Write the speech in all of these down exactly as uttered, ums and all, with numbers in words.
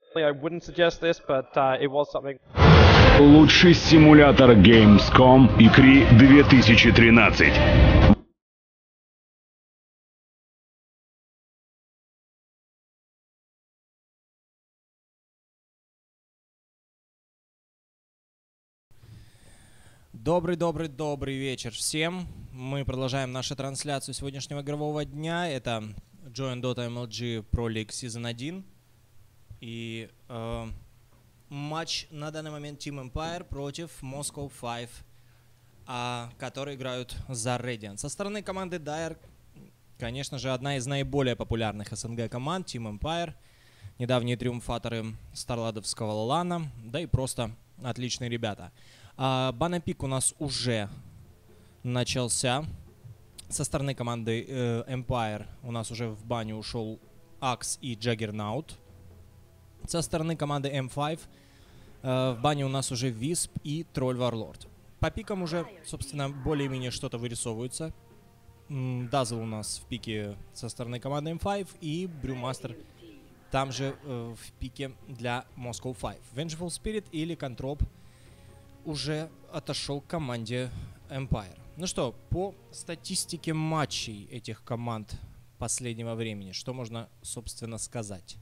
I wouldn't suggest this, but uh, it was something. Лучший симулятор Gamescom и кри две тысячи тринадцать. Добрый-добрый-добрый вечер всем. Мы продолжаем нашу трансляцию сегодняшнего игрового дня. Это Join Dota эм эл джи Pro League Season один. И э, матч на данный момент Team Empire против Moscow пять, э, которые играют за Radiant. Со стороны команды Dire, конечно же, одна из наиболее популярных эс эн гэ команд Team Empire. Недавние триумфаторы старладовского лана, да и просто отличные ребята. Uh, банапик у нас уже начался. Со стороны команды uh, Empire у нас уже в баню ушел Акс и Джаггернаут. Со стороны команды эм пять uh, в баню у нас уже Висп и Тролль Варлорд. По пикам уже, собственно, более-менее что-то вырисовывается. Дазл у нас в пике со стороны команды эм пять и Брюмастер там же uh, в пике для Moscow пять. Vengeful Spirit или Контроп уже отошел к команде Empire. Ну что, по статистике матчей этих команд последнего времени, что можно, собственно, сказать?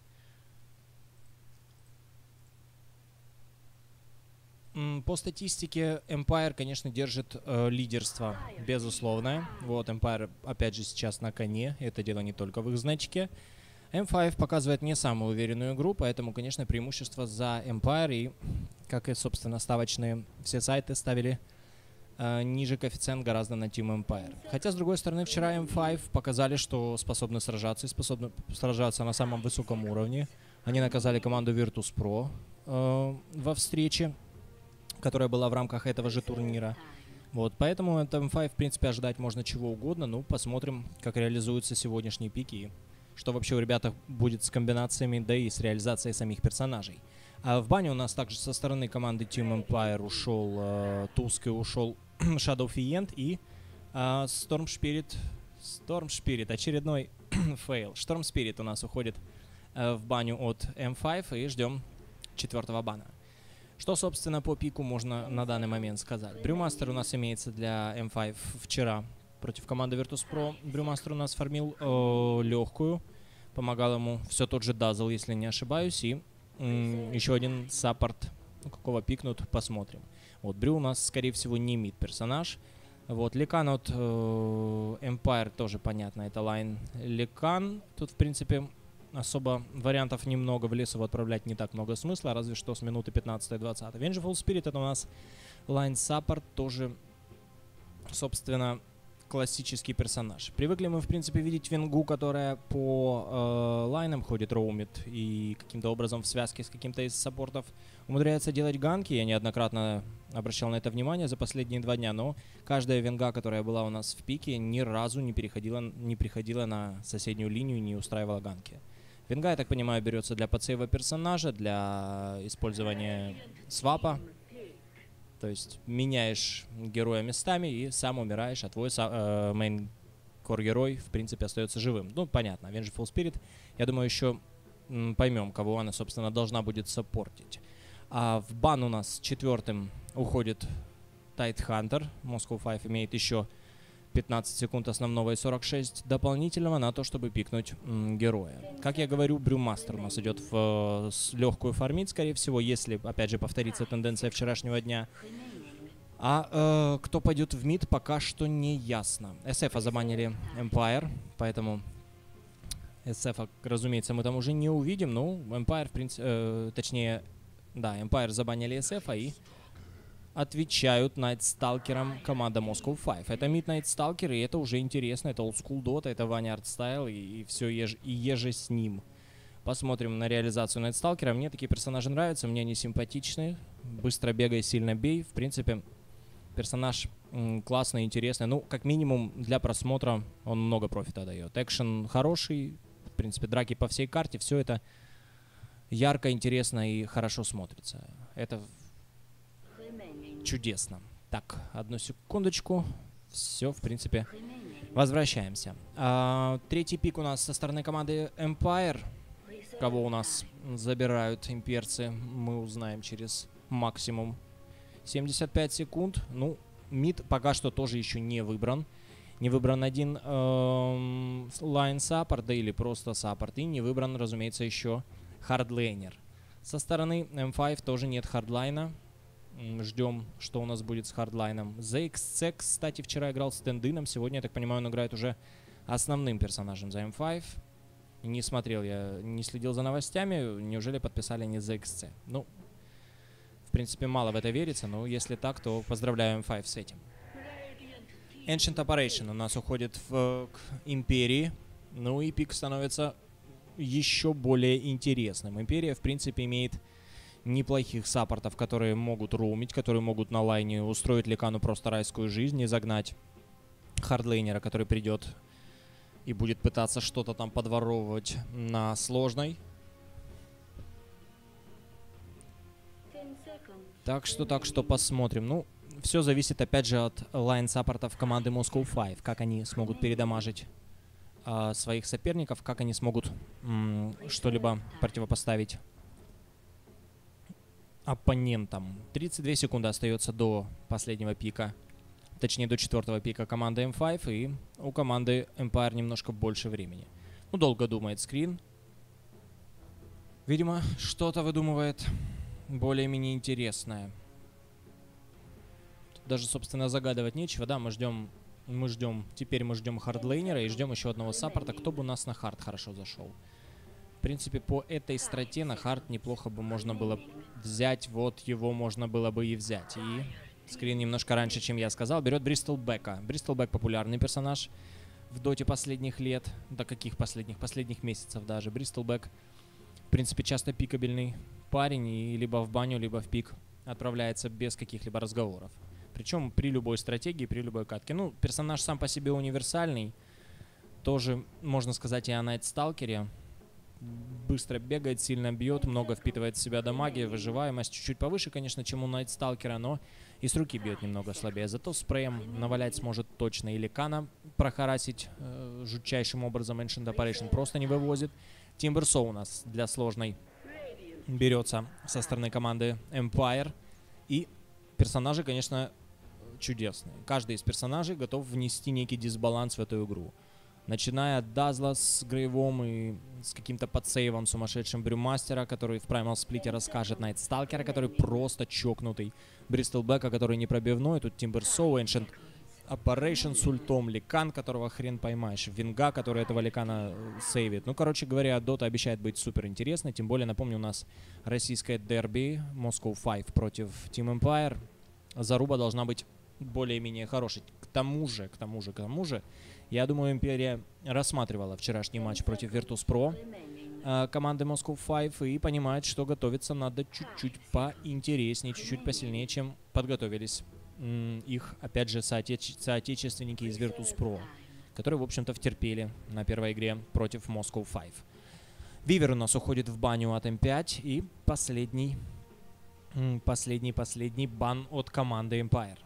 По статистике Empire, конечно, держит э, лидерство, безусловное. Вот, Empire, опять же, сейчас на коне. Это дело не только в их значке. эм пять показывает не самую уверенную игру, поэтому, конечно, преимущество за Empire. И, как и, собственно, ставочные все сайты ставили э, ниже коэффициент гораздо на Team Empire. Хотя, с другой стороны, вчера эм пять показали, что способны сражаться и способны сражаться на самом высоком уровне. Они наказали команду Virtus.pro э, во встрече, которая была в рамках этого же турнира. Вот, поэтому от эм пять, в принципе, ожидать можно чего угодно. Ну, посмотрим, как реализуются сегодняшние пики. Что вообще у ребят будет с комбинациями, да и с реализацией самих персонажей. А в бане у нас также со стороны команды Team Empire ушел э, Туск и ушел Shadow Fiend и э, Storm Spirit. Storm Spirit, очередной фейл. Storm Spirit у нас уходит э, в баню от эм пять и ждем четвертого бана. Что, собственно, по пику можно на данный момент сказать? Брюмастер у нас имеется для эм пять вчера. Против команды Virtus.pro Брюмастер у нас фармил э, легкую. Помогал ему все тот же Дазл, если не ошибаюсь. И м, еще один саппорт. Ну, какого пикнут, посмотрим. Вот, Брю у нас, скорее всего, не мид персонаж. Вот, Лекан от э, Empire тоже понятно. Это лайн Лекан. Тут, в принципе, особо вариантов немного. В лес его отправлять не так много смысла. Разве что с минуты пятнадцатой-двадцатой. Vengeful Spirit это у нас лайн саппорт. Тоже, собственно, классический персонаж. Привыкли мы, в принципе, видеть Венгу, которая по э, лайнам ходит, роумит, и каким-то образом в связке с каким-то из саппортов умудряется делать ганки. Я неоднократно обращал на это внимание за последние два дня, но каждая Венга, которая была у нас в пике, ни разу не переходила, не приходила на соседнюю линию и не устраивала ганки. Венга, я так понимаю, берется для подсейва персонажа, для использования свапа. То есть меняешь героя местами и сам умираешь, а твой э, мейн-кор-герой, в принципе, остается живым. Ну, понятно, Vengeful Spirit, я думаю, еще м, поймем, кого она, собственно, должна будет саппортить. А в бан у нас четвертым уходит Тайтхантер. Moscow пять имеет еще пятнадцать секунд основного и сорок шесть дополнительного на то, чтобы пикнуть м, героя. Как я говорю, Брюмастер у нас идет в э, легкую фармить, скорее всего, если, опять же, повторится тенденция вчерашнего дня. А э, кто пойдет в мид, пока что не ясно. эс эф забанили Empire, поэтому эс эф, разумеется, мы там уже не увидим. Ну, Empire, в принципе, э, точнее, да, Empire забанили эс эф, и отвечают Найтсталкерам команда Moscow пять. Это Midnight Stalker, и это уже интересно. Это олдскул Dota, это Ваня Артстайл, и, и все еж, и еже с ним. Посмотрим на реализацию Найтсталкера. Мне такие персонажи нравятся, мне они симпатичны. Быстро бегай, сильно бей. В принципе, персонаж м, классный, интересный. Ну, как минимум, для просмотра он много профита дает. Экшен хороший. В принципе, драки по всей карте. Все это ярко, интересно и хорошо смотрится. Это чудесно. Так, одну секундочку. Все, в принципе, возвращаемся. А, третий пик у нас со стороны команды Empire. кого у нас забирают имперцы, мы узнаем через максимум семьдесят пять секунд. Ну, мид пока что тоже еще не выбран. Не выбран один эм, лайн саппорт, да или просто саппорт. И не выбран, разумеется, еще хардлейнер. Со стороны эм пять тоже нет хардлайна. Ждем, что у нас будет с хардлайном. зэ икс си, кстати, вчера играл с Тендином. Сегодня, я так понимаю, он играет уже основным персонажем за эм пять. Не смотрел я, не следил за новостями. Неужели подписали не зэ икс си? Ну, в принципе, мало в это верится. Но если так, то поздравляю эм пять с этим. Ancient Operation у нас уходит в, к Империи. Ну и пик становится еще более интересным. Империя, в принципе, имеет неплохих саппортов, которые могут роумить, которые могут на лайне устроить Ликану просто райскую жизнь и загнать хардлейнера, который придет и будет пытаться что-то там подворовывать на сложной. Так что, так что посмотрим. Ну, все зависит опять же от лайн-саппортов команды Moscow Five. Как они смогут передамажить э, своих соперников, как они смогут что-либо противопоставить оппонентам. тридцать две секунды остается до последнего пика. Точнее, до четвертого пика команды эм пять. И у команды Empire немножко больше времени. Ну, долго думает скрин. Видимо, что-то выдумывает более-менее интересное. Даже, собственно, загадывать нечего. Да, мы ждем, мы ждем, теперь мы ждем хардлейнера и ждем еще одного саппорта. Кто бы у нас на хард хорошо зашел? В принципе, по этой страте на хард неплохо бы можно было взять. Вот его можно было бы и взять. И скрин немножко раньше, чем я сказал, берет Бристлбека. Бристлбек популярный персонаж в доте последних лет. До каких последних? Последних месяцев даже. Бристлбек, в принципе, часто пикабельный парень. И либо в баню, либо в пик отправляется без каких-либо разговоров. Причем при любой стратегии, при любой катке. Ну, персонаж сам по себе универсальный. Тоже, можно сказать, и о Найтсталкере. Быстро бегает, сильно бьет, много впитывает в себя дамаги, выживаемость чуть-чуть повыше, конечно, чем у Найтсталкера, но и с руки бьет немного слабее. Зато спреем навалять сможет точно. И Ликана прохарасить э, жутчайшим образом. Ancient Operation просто не вывозит. Тимберсо у нас для сложной берется со стороны команды Empire. И персонажи, конечно, чудесные. Каждый из персонажей готов внести некий дисбаланс в эту игру. Начиная от Дазла с Грейвом и с каким-то подсейвом сумасшедшим Брюмастера, который в Primal Split'е расскажет, Найтсталкера, который просто чокнутый, Бристлбека, который непробивной, тут Тимберсо, Ancient Operation с ультом, Ликан, которого хрен поймаешь, Винга, который этого Ликана сейвит. Ну, короче говоря, Дота обещает быть супер интересной, тем более, напомню, у нас российское дерби Moscow Five против Team Empire. Заруба должна быть более-менее хорошей. К тому же, к тому же, к тому же, я думаю, Империя рассматривала вчерашний матч против Virtus.pro э, команды Moscow Five и понимает, что готовиться надо чуть-чуть поинтереснее, чуть-чуть посильнее, чем подготовились м, их, опять же, соотече соотечественники из Virtus.pro, которые, в общем-то, втерпели на первой игре против Moscow Five. Вивер у нас уходит в баню от эм пять и последний, последний, последний бан от команды Empire.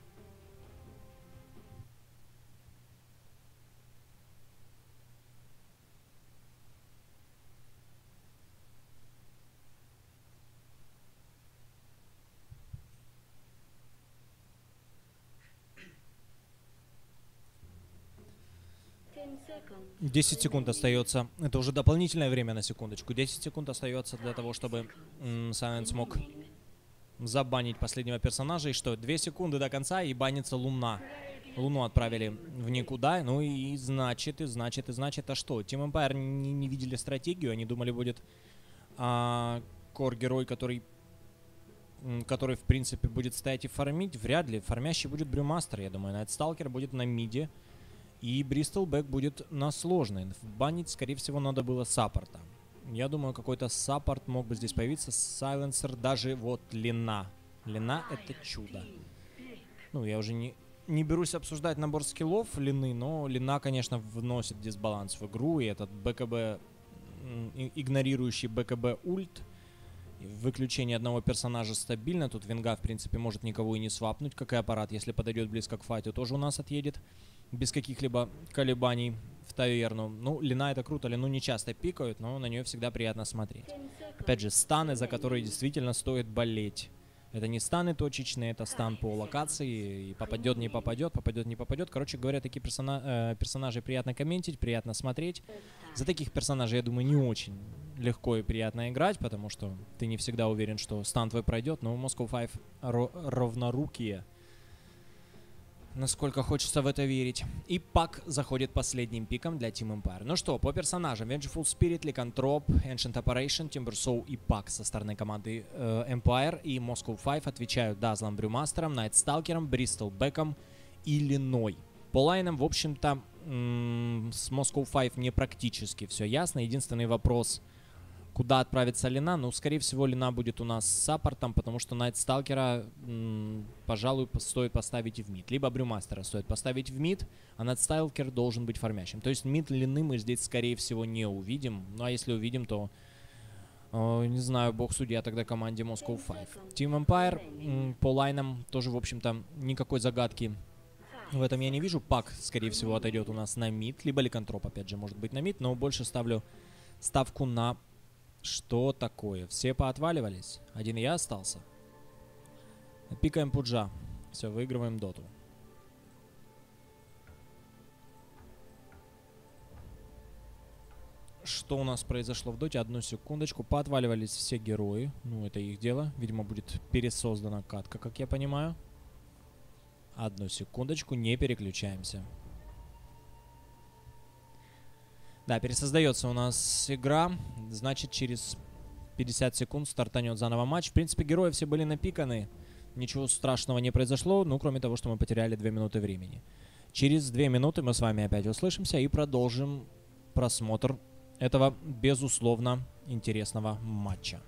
десять секунд остается. Это уже дополнительное время, на секундочку. десять секунд остается для того, чтобы Silent смог забанить последнего персонажа. И что? две секунды до конца и банится Луна. Луну отправили в никуда. Ну и значит, и значит, и значит, а что? Team Empire не, не видели стратегию. Они думали, будет а, кор-герой, который, который, в принципе, будет стоять и фармить. Вряд ли. Фармящий будет Брюмастер, я думаю. Найтсталкер будет на миде. И Бристлбек будет на сложной. Банить, скорее всего, надо было саппорта. Я думаю, какой-то саппорт мог бы здесь появиться. Сайленсер, даже вот Лина. Лина — это чудо. Ну, я уже не, не берусь обсуждать набор скиллов Лины, но Лина, конечно, вносит дисбаланс в игру. И этот БКБ, игнорирующий БКБ ульт, выключение одного персонажа стабильно. Тут Винга, в принципе, может никого и не свапнуть, как и аппарат, если подойдет близко к файту, тоже у нас отъедет без каких-либо колебаний. в таверну. Ну, Лина это круто, Лину не часто пикают, но на нее всегда приятно смотреть. Опять же, станы, за которые действительно стоит болеть. Это не станы точечные, это стан по локации. И попадет, не попадет, попадет, не попадет. Короче говоря, такие персона э, персонажи приятно комментить, приятно смотреть. За таких персонажей, я думаю, не очень легко и приятно играть, потому что ты не всегда уверен, что стан твой пройдет. Но у Moscow Five равнорукие. Насколько хочется в это верить. И Пак заходит последним пиком для Team Empire. Ну что, по персонажам. Vengeful Spirit, Lycanthrope, Ancient Operation, Timbersaw и Пак со стороны команды э, Empire. И Moscow Five отвечают Дазлом, Брюмастером, Найтсталкером, Бристол Беком и Линой. По лайнам, в общем-то, с Moscow Five не практически все ясно. Единственный вопрос, куда отправится Лина? Ну, скорее всего, Лина будет у нас с саппортом, потому что Найтсталкера, пожалуй, стоит поставить в мид. Либо Брюмастера стоит поставить в мид, а Найтсталкер должен быть фармящим. То есть мид Лины мы здесь, скорее всего, не увидим. Ну, а если увидим, то, э, не знаю, бог судья тогда команде Moscow Five. Team Empire по лайнам тоже, в общем-то, никакой загадки в этом я не вижу. Пак, скорее всего, отойдет у нас на мид, либо Lycanthrope, опять же, может быть на мид, но больше ставлю ставку на... Что такое? Все поотваливались? Один я остался. Пикаем Пуджа. Все, выигрываем доту. Что у нас произошло в доте? Одну секундочку. Поотваливались все герои. Ну, это их дело. Видимо, будет пересоздана катка, как я понимаю. Одну секундочку. Не переключаемся. Да, пересоздается у нас игра. Значит, через пятьдесят секунд стартанет заново матч. В принципе, герои все были напиканы. Ничего страшного не произошло, ну, кроме того, что мы потеряли две минуты времени. Через две минуты мы с вами опять услышимся и продолжим просмотр этого, безусловно, интересного матча.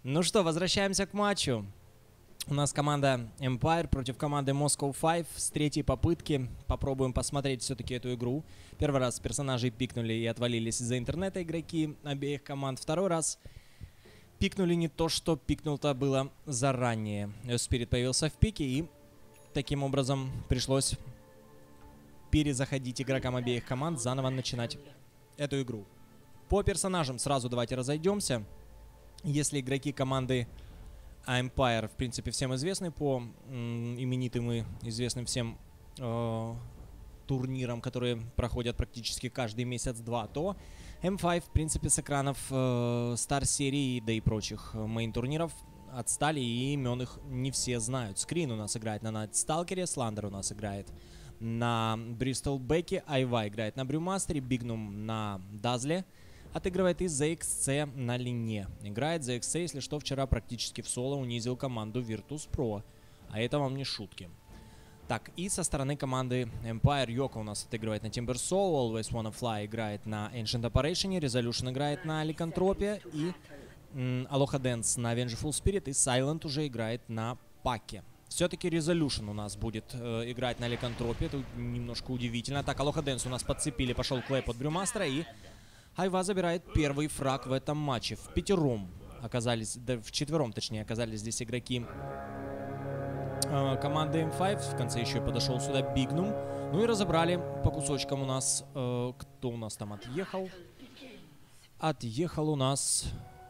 Ну что, возвращаемся к матчу. У нас команда Empire против команды Moscow Five с третьей попытки. Попробуем посмотреть все-таки эту игру. Первый раз персонажей пикнули и отвалились из-за интернета игроки обеих команд. Второй раз пикнули не то, что пикнул-то было заранее. Spirit появился в пике, и таким образом пришлось перезаходить игрокам обеих команд, заново начинать эту игру. По персонажам сразу давайте разойдемся. Если игроки команды Empire, в принципе, всем известны по м, именитым и известным всем э, турнирам, которые проходят практически каждый месяц-два, то эм пять, в принципе, с экранов э, Star-серии, да и прочих мейн-турниров отстали, и имен их не все знают. Скрин у нас играет на Найтсталкере, Сландер у нас играет на Бристол Беке, Айва играет на Брюмастере, Бигнум на Дазле. Отыгрывает и зет икс си на лине. Играет зет икс си, если что, вчера практически в соло унизил команду Virtus.pro. А это вам не шутки. Так, и со стороны команды Empire Йоко у нас отыгрывает на Timber Soul, Always Wanna Fly играет на Ancient Operation, Resolution играет на Lycanthropia, и м, Aloha Dance на Vengeful Spirit, и Silent уже играет на Паке. Все-таки Resolution у нас будет э, играть на Lycanthropia, это немножко удивительно. Так, Aloha Dance у нас подцепили, пошел клэп от Брюмастера, и Айва забирает первый фраг в этом матче. В пятером оказались, да, в четвером, точнее, оказались здесь игроки э, команды эм пять. В конце еще подошел сюда Бигнум. Ну и разобрали по кусочкам у нас, э, кто у нас там отъехал. Отъехал у нас,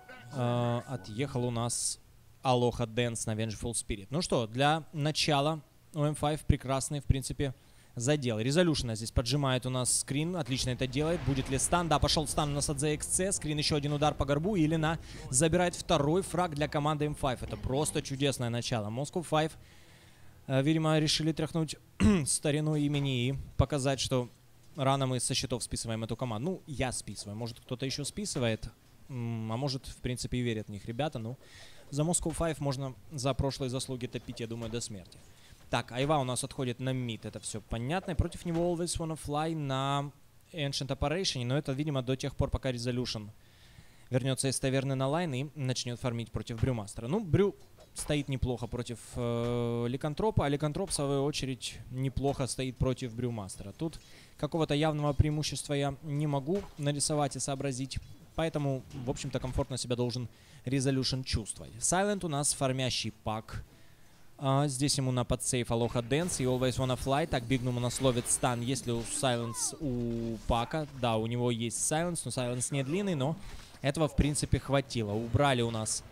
э, отъехал у нас Aloha Dance на Vengeful Spirit. Ну что, для начала у эм пять прекрасный, в принципе, задел. Resolution здесь поджимает у нас Скрин. Отлично это делает. Будет ли стан? Да, пошел стан у нас от зет икс си. Скрин еще один удар по горбу. И Лина забирает второй фраг для команды эм пять. Это просто чудесное начало. Moscow Five, э, видимо, решили тряхнуть старину имени и показать, что рано мы со счетов списываем эту команду. Ну, я списываю. Может, кто-то еще списывает. М а может, в принципе, и верят в них ребята. Ну, за Moscow Five можно за прошлые заслуги топить, я думаю, до смерти. Так, Айва у нас отходит на мид, это все понятно. И против него Always Wanna Fly на Ancient Operation. Но это, видимо, до тех пор, пока Resolution вернется из таверны на лайн и начнет фармить против Брюмастера. Ну, Брю стоит неплохо против э, Ликантропа, а Ликантроп, в свою очередь, неплохо стоит против Брюмастера. Тут какого-то явного преимущества я не могу нарисовать и сообразить. Поэтому, в общем-то, комфортно себя должен Resolution чувствовать. Silent у нас фармящий пак. Uh, здесь ему на подсейф Aloha Dance и Always Wanna Fly. Так, Бигнум у нас ловит стан. Есть ли у Silence у Пака? Да, у него есть Silence, но Silence не длинный, но этого, в принципе, хватило. Убрали у нас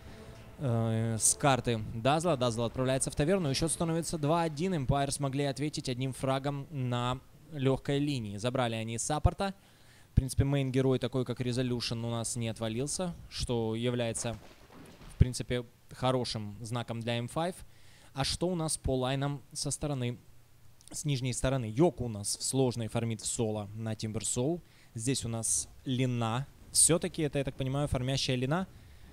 э, с карты Дазла. Дазл отправляется в таверну. И счет становится два один. Empire смогли ответить одним фрагом на легкой линии. Забрали они саппорта. В принципе, мейн-герой такой, как Resolution, у нас не отвалился, что является, в принципе, хорошим знаком для эм пять. А что у нас по лайнам со стороны, с нижней стороны? Йоко у нас в сложной фармит в соло на Timber Soul. Здесь у нас Лина. Все-таки это, я так понимаю, фармящая Лина.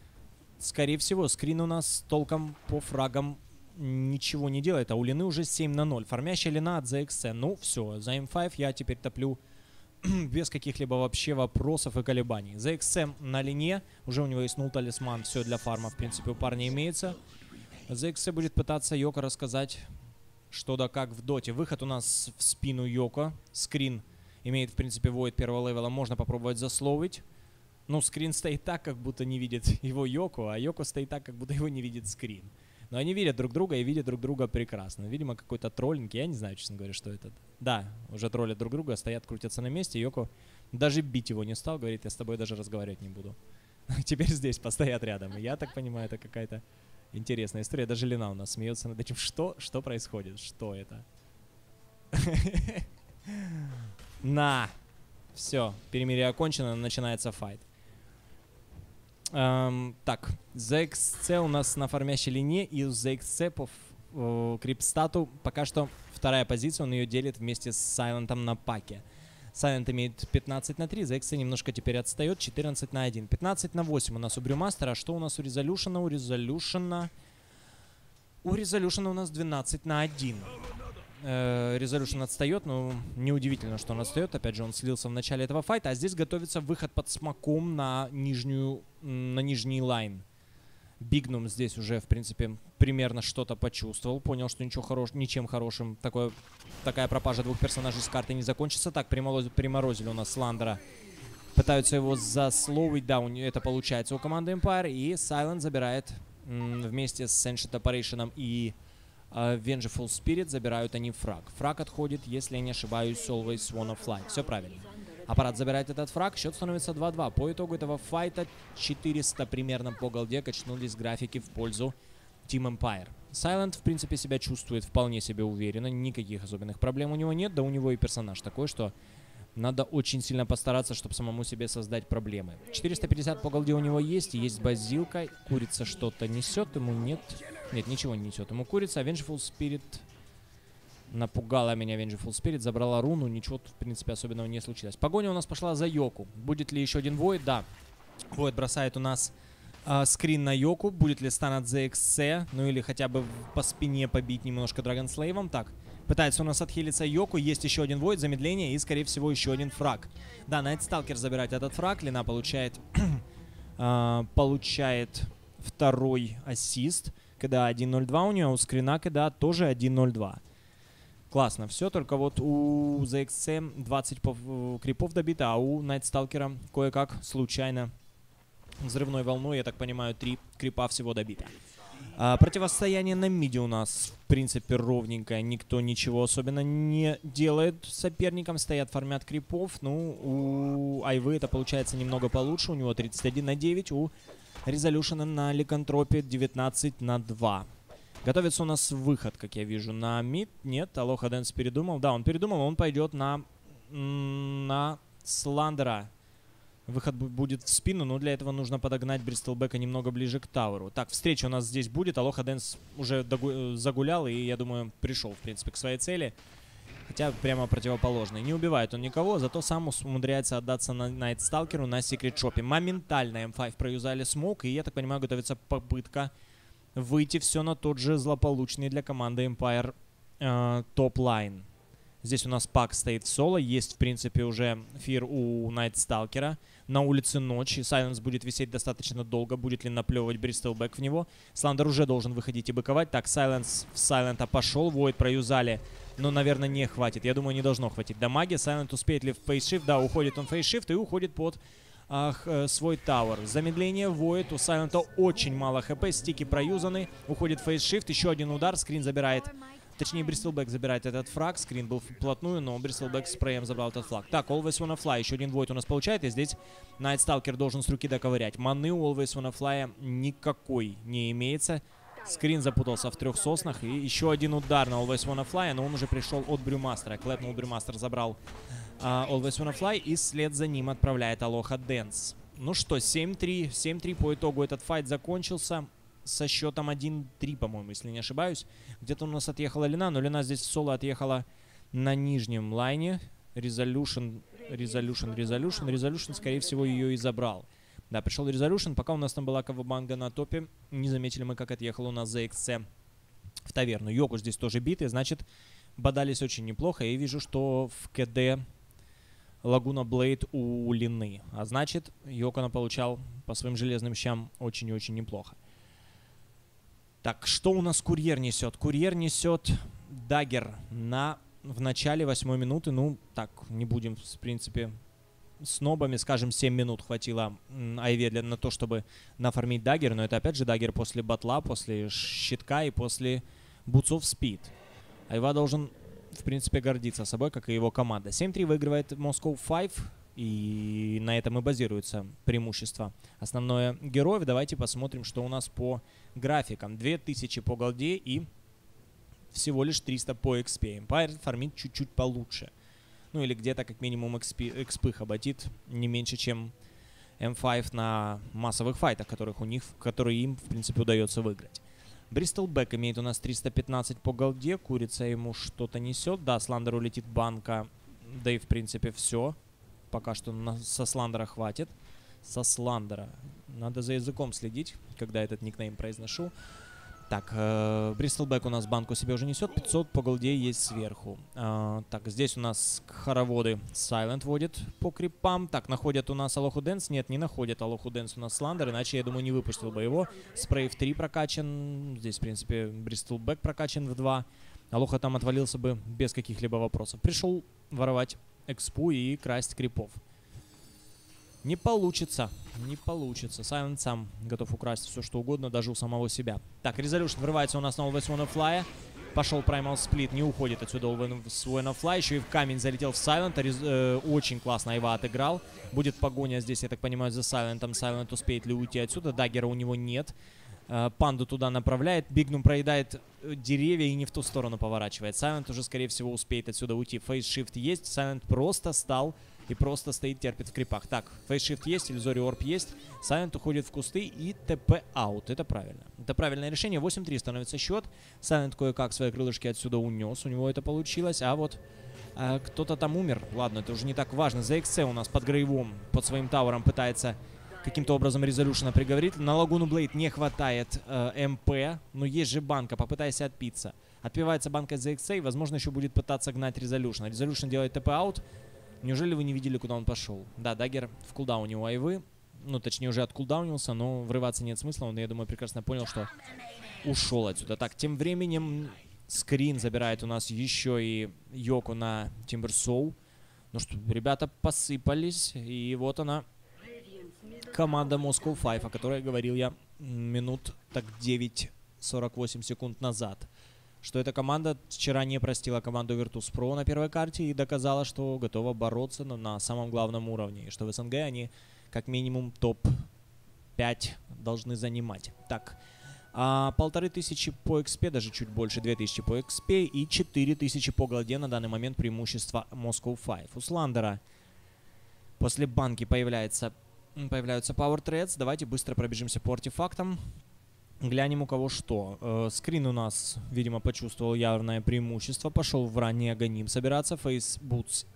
Скорее всего, Скрин у нас толком по фрагам ничего не делает. А у Лины уже семь на ноль. Фармящая Лина от зет икс си. Ну, все, за эм пять я теперь топлю без каких-либо вообще вопросов и колебаний. зет икс си на лине. Уже у него есть нул талисман. Все для фарма, в принципе, у парня имеется. зет икс си будет пытаться Йоко рассказать, что да как в доте. Выход у нас в спину Йоко. Скрин имеет, в принципе, воид первого левела. Можно попробовать засловить. Ну, Скрин стоит так, как будто не видит его Йоко, а Йоко стоит так, как будто его не видит Скрин. Но они видят друг друга и видят друг друга прекрасно. Видимо, какой-то троллинг. Я не знаю, честно говоря, что это. Да, уже троллят друг друга, стоят, крутятся на месте. Йоко даже бить его не стал. Говорит, я с тобой даже разговаривать не буду. Теперь здесь постоят рядом. И я так понимаю, это какая-то интересная история. Даже Лина у нас смеется над этим. Что? Что происходит? Что это? На! Все, перемирие окончено, начинается файт. Эм, так, зет икс си у нас на фармящей линии, и у зет икс си по э, крипстату пока что вторая позиция, он ее делит вместе с Сайлентом на паке. Сайлент имеет пятнадцать на три, зет икс си немножко теперь отстает, четырнадцать на один. пятнадцать на восемь у нас у Брюмастера. Что у нас у Резолюшена? У Резолюшена... У Резолюшена у нас двенадцать на один. Resolution отстает, но неудивительно, что он отстает. Опять же, он слился в начале этого файта, а здесь готовится выход под смоком на нижнюю, на нижний лайн. Бигнум здесь уже, в принципе, примерно что-то почувствовал. Понял, что ничего хорош... ничем хорошим такое... такая пропажа двух персонажей с карты не закончится. Так, приморозили, приморозили у нас Сландера. Пытаются его засловить. Да, у нее это получается у команды Empire. И Silent забирает м, вместе с Ancient Operation и э, Vengeful Spirit забирают они фраг. Фраг отходит, если я не ошибаюсь, Always Wanna Fly. Все правильно. Аппарат забирает этот фраг, счет становится два-два. По итогу этого файта четыреста примерно по голде качнулись графики в пользу Team Empire. Silent, в принципе, себя чувствует вполне себе уверенно, никаких особенных проблем у него нет, да у него и персонаж такой, что надо очень сильно постараться, чтобы самому себе создать проблемы. четыреста пятьдесят по голде у него есть, есть базилка, курица что-то несет, ему нет, нет, ничего не несет, ему курица, а Vengeful Spirit... Напугала меня Vengeful Spirit, забрала руну, ничего тут, в принципе, особенного не случилось. Погоня у нас пошла за Йоку. Будет ли еще один Void? Да. Void бросает у нас э, скрин на Йоку. Будет ли стан от зет икс си? Ну или хотя бы по спине побить немножко Драгонслейвом. Так, пытается у нас отхилиться Йоку. Есть еще один Void, замедление и, скорее всего, еще один фраг. Да, Найтсталкер забирает этот фраг. Лина получает, э, получает второй ассист. КДА один ноль два у нее, у скрина КДА тоже один ноль два. Классно все, только вот у зет икс си двадцать крипов добито, а у Найтсталкера кое-как случайно взрывной волной, я так понимаю, три крипа всего добито. А, противостояние на миде у нас, в принципе, ровненькое, никто ничего особенно не делает соперникам, стоят, фармят крипов. Ну, у Айвы это получается немного получше, у него тридцать один на девять, у Резолюшена на Ликантропе девятнадцать на два. Готовится у нас выход, как я вижу, на мид. Нет, Алоха Дэнс передумал. Да, он передумал, он пойдет на, на Сландера. Выход будет в спину, но для этого нужно подогнать Бристлбека немного ближе к таверу. Так, встреча у нас здесь будет. Алоха Дэнс уже загулял и, я думаю, пришел, в принципе, к своей цели. Хотя прямо противоположный. Не убивает он никого, зато сам умудряется отдаться на Найтсталкеру на секрет-шопе. Моментально эм пять проюзали смок, и, я так понимаю, готовится попытка выйти все на тот же злополучный для команды Empire э, топ-лайн. Здесь у нас пак стоит в соло. Есть, в принципе, уже фир у Найтсталкера. На улице ночь. И Сайленс будет висеть достаточно долго. Будет ли наплевывать Бристлбек в него? Сландер уже должен выходить и быковать. Так, Сайленс в Сайлента пошел. Войд проюзали. Но, наверное, не хватит. Я думаю, не должно хватить дамаги. Сайлент успеет ли в фейсшифт? Да, уходит он в фейсшифт и уходит под... Ах, э, свой тауэр. Замедление Void. У Сайлента очень мало хп. Стики проюзаны. Уходит фейсшифт. Еще один удар. Скрин забирает. Точнее, Бристлбек забирает этот фраг. Скрин был вплотную, но Бристлбек спреем забрал этот флаг. Так, Always Wanna Fly. Еще один Void у нас получает. И здесь Найтсталкер должен с руки доковырять. Маны у Always Wanna Fly никакой не имеется. Скрин запутался в трех соснах. И еще один удар на Always Wanna Fly. Но он уже пришел от Брюмастера. Клэпнул Брюмастер, забрал Uh, Always Wanna Fly, и след за ним отправляет Алоха Дэнс. Ну что, семь три. семь три по итогу этот файт закончился со счетом один три, по-моему, если не ошибаюсь. Где-то у нас отъехала Лина, но Лина здесь в соло отъехала на нижнем лайне. Resolution, Resolution, Resolution. Resolution, скорее всего, ее и забрал. Да, пришел Resolution. Пока у нас там была Кавабанга на топе, не заметили мы, как отъехал у нас зет икс си в таверну. Йоку здесь тоже битый, значит, бодались очень неплохо. И вижу, что в КД... Лагуна Блейд у Лины. А значит, Йокона получал по своим железным щам очень и очень неплохо. Так, что у нас курьер несет? Курьер несет даггер на, в начале восьмой минуты. Ну, так, не будем, в принципе, снобами. Скажем, семь минут хватило Айве для, на то, чтобы нафармить даггер. Но это, опять же, даггер после батла, после щитка и после бутсов спид. Айва должен... в принципе, гордится собой, как и его команда. семь три выигрывает Moscow пять, и на этом и базируется преимущество основное героев. Давайте посмотрим, что у нас по графикам. две тысячи по голде и всего лишь триста по экспе. Empire фармит чуть-чуть получше. Ну или где-то как минимум экспы хоботит не меньше, чем эм пять на массовых файтах, которых у них, которые им, в принципе, удается выиграть. Бристлбек имеет у нас триста пятнадцать по голде. Курица ему что-то несет. Да, Сландеру летит банка. Да и, в принципе, все. Пока что на, со Сландера хватит. Со Сландера. Надо за языком следить, когда этот никнейм произношу. Так, э, Бристлбэк у нас банку себе уже несет. пятьсот по голде есть сверху. Э, так, здесь у нас хороводы Silent водит по крипам. Так, находят у нас Алоху Дэнс. Нет, не находят Алоху Дэнс у нас Сландер. Иначе, я думаю, не выпустил бы его. Спрей в три прокачан. Здесь, в принципе, Бристлбэк прокачан в два. Алоха там отвалился бы без каких-либо вопросов. Пришел воровать экспу и красть крипов. Не получится, не получится. Silent сам готов украсть все, что угодно, даже у самого себя. Так, Resolution врывается у нас на Always Wanna Fly. Пошел Primal Split, не уходит отсюда Always Wanna Fly. Еще и в камень залетел в Silent. Э, очень классно Айва отыграл. Будет погоня здесь, я так понимаю, за Silent. Silent успеет ли уйти отсюда? Даггера у него нет. Э, панду туда направляет. Бигнум проедает деревья и не в ту сторону поворачивает. Silent уже, скорее всего, успеет отсюда уйти. Фейс-шифт есть. Silent просто стал... и просто стоит, терпит в крипах. Так, фейс-шифт есть, иллюзорий орб есть. Silent уходит в кусты и ТП аут. Это правильно. Это правильное решение. восемь три становится счет. Silent кое-как свои крылышки отсюда унес. У него это получилось. А вот а, кто-то там умер. Ладно, это уже не так важно. зэ икс си у нас под грейвом, под своим тавером пытается каким-то образом Resolution приговорить. На Лагуну Блейд не хватает э, МП. Но есть же банка. Попытайся отпиться. Отпивается банка зэ икс си. Возможно, еще будет пытаться гнать Resolution. Resolution делает ТП аут. Неужели вы не видели, куда он пошел? Да, Даггер в кулдауне у Айвы. Ну, точнее, уже откулдаунился, но врываться нет смысла. Он, я думаю, прекрасно понял, что ушел отсюда. Так, тем временем Скрин забирает у нас еще и Йоку на Timbersaw. Ну что, ребята посыпались. И вот она, команда Moscow Five, о которой говорил я минут так девять сорок восемь секунд назад. Что эта команда вчера не простила команду Virtus.pro на первой карте и доказала, что готова бороться на, на самом главном уровне. И что в СНГ они как минимум топ пять должны занимать. Так, а, полторы тысячи по экспе, даже чуть больше, две тысячи по экспе и четыре тысячи по голде на данный момент преимущество Moscow Five. У Сландера после банки появляется, появляются Power Threads. Давайте быстро пробежимся по артефактам. Глянем, у кого что. Э, скрин у нас, видимо, почувствовал явное преимущество. Пошел в ранний агоним собираться. Фейс Бутс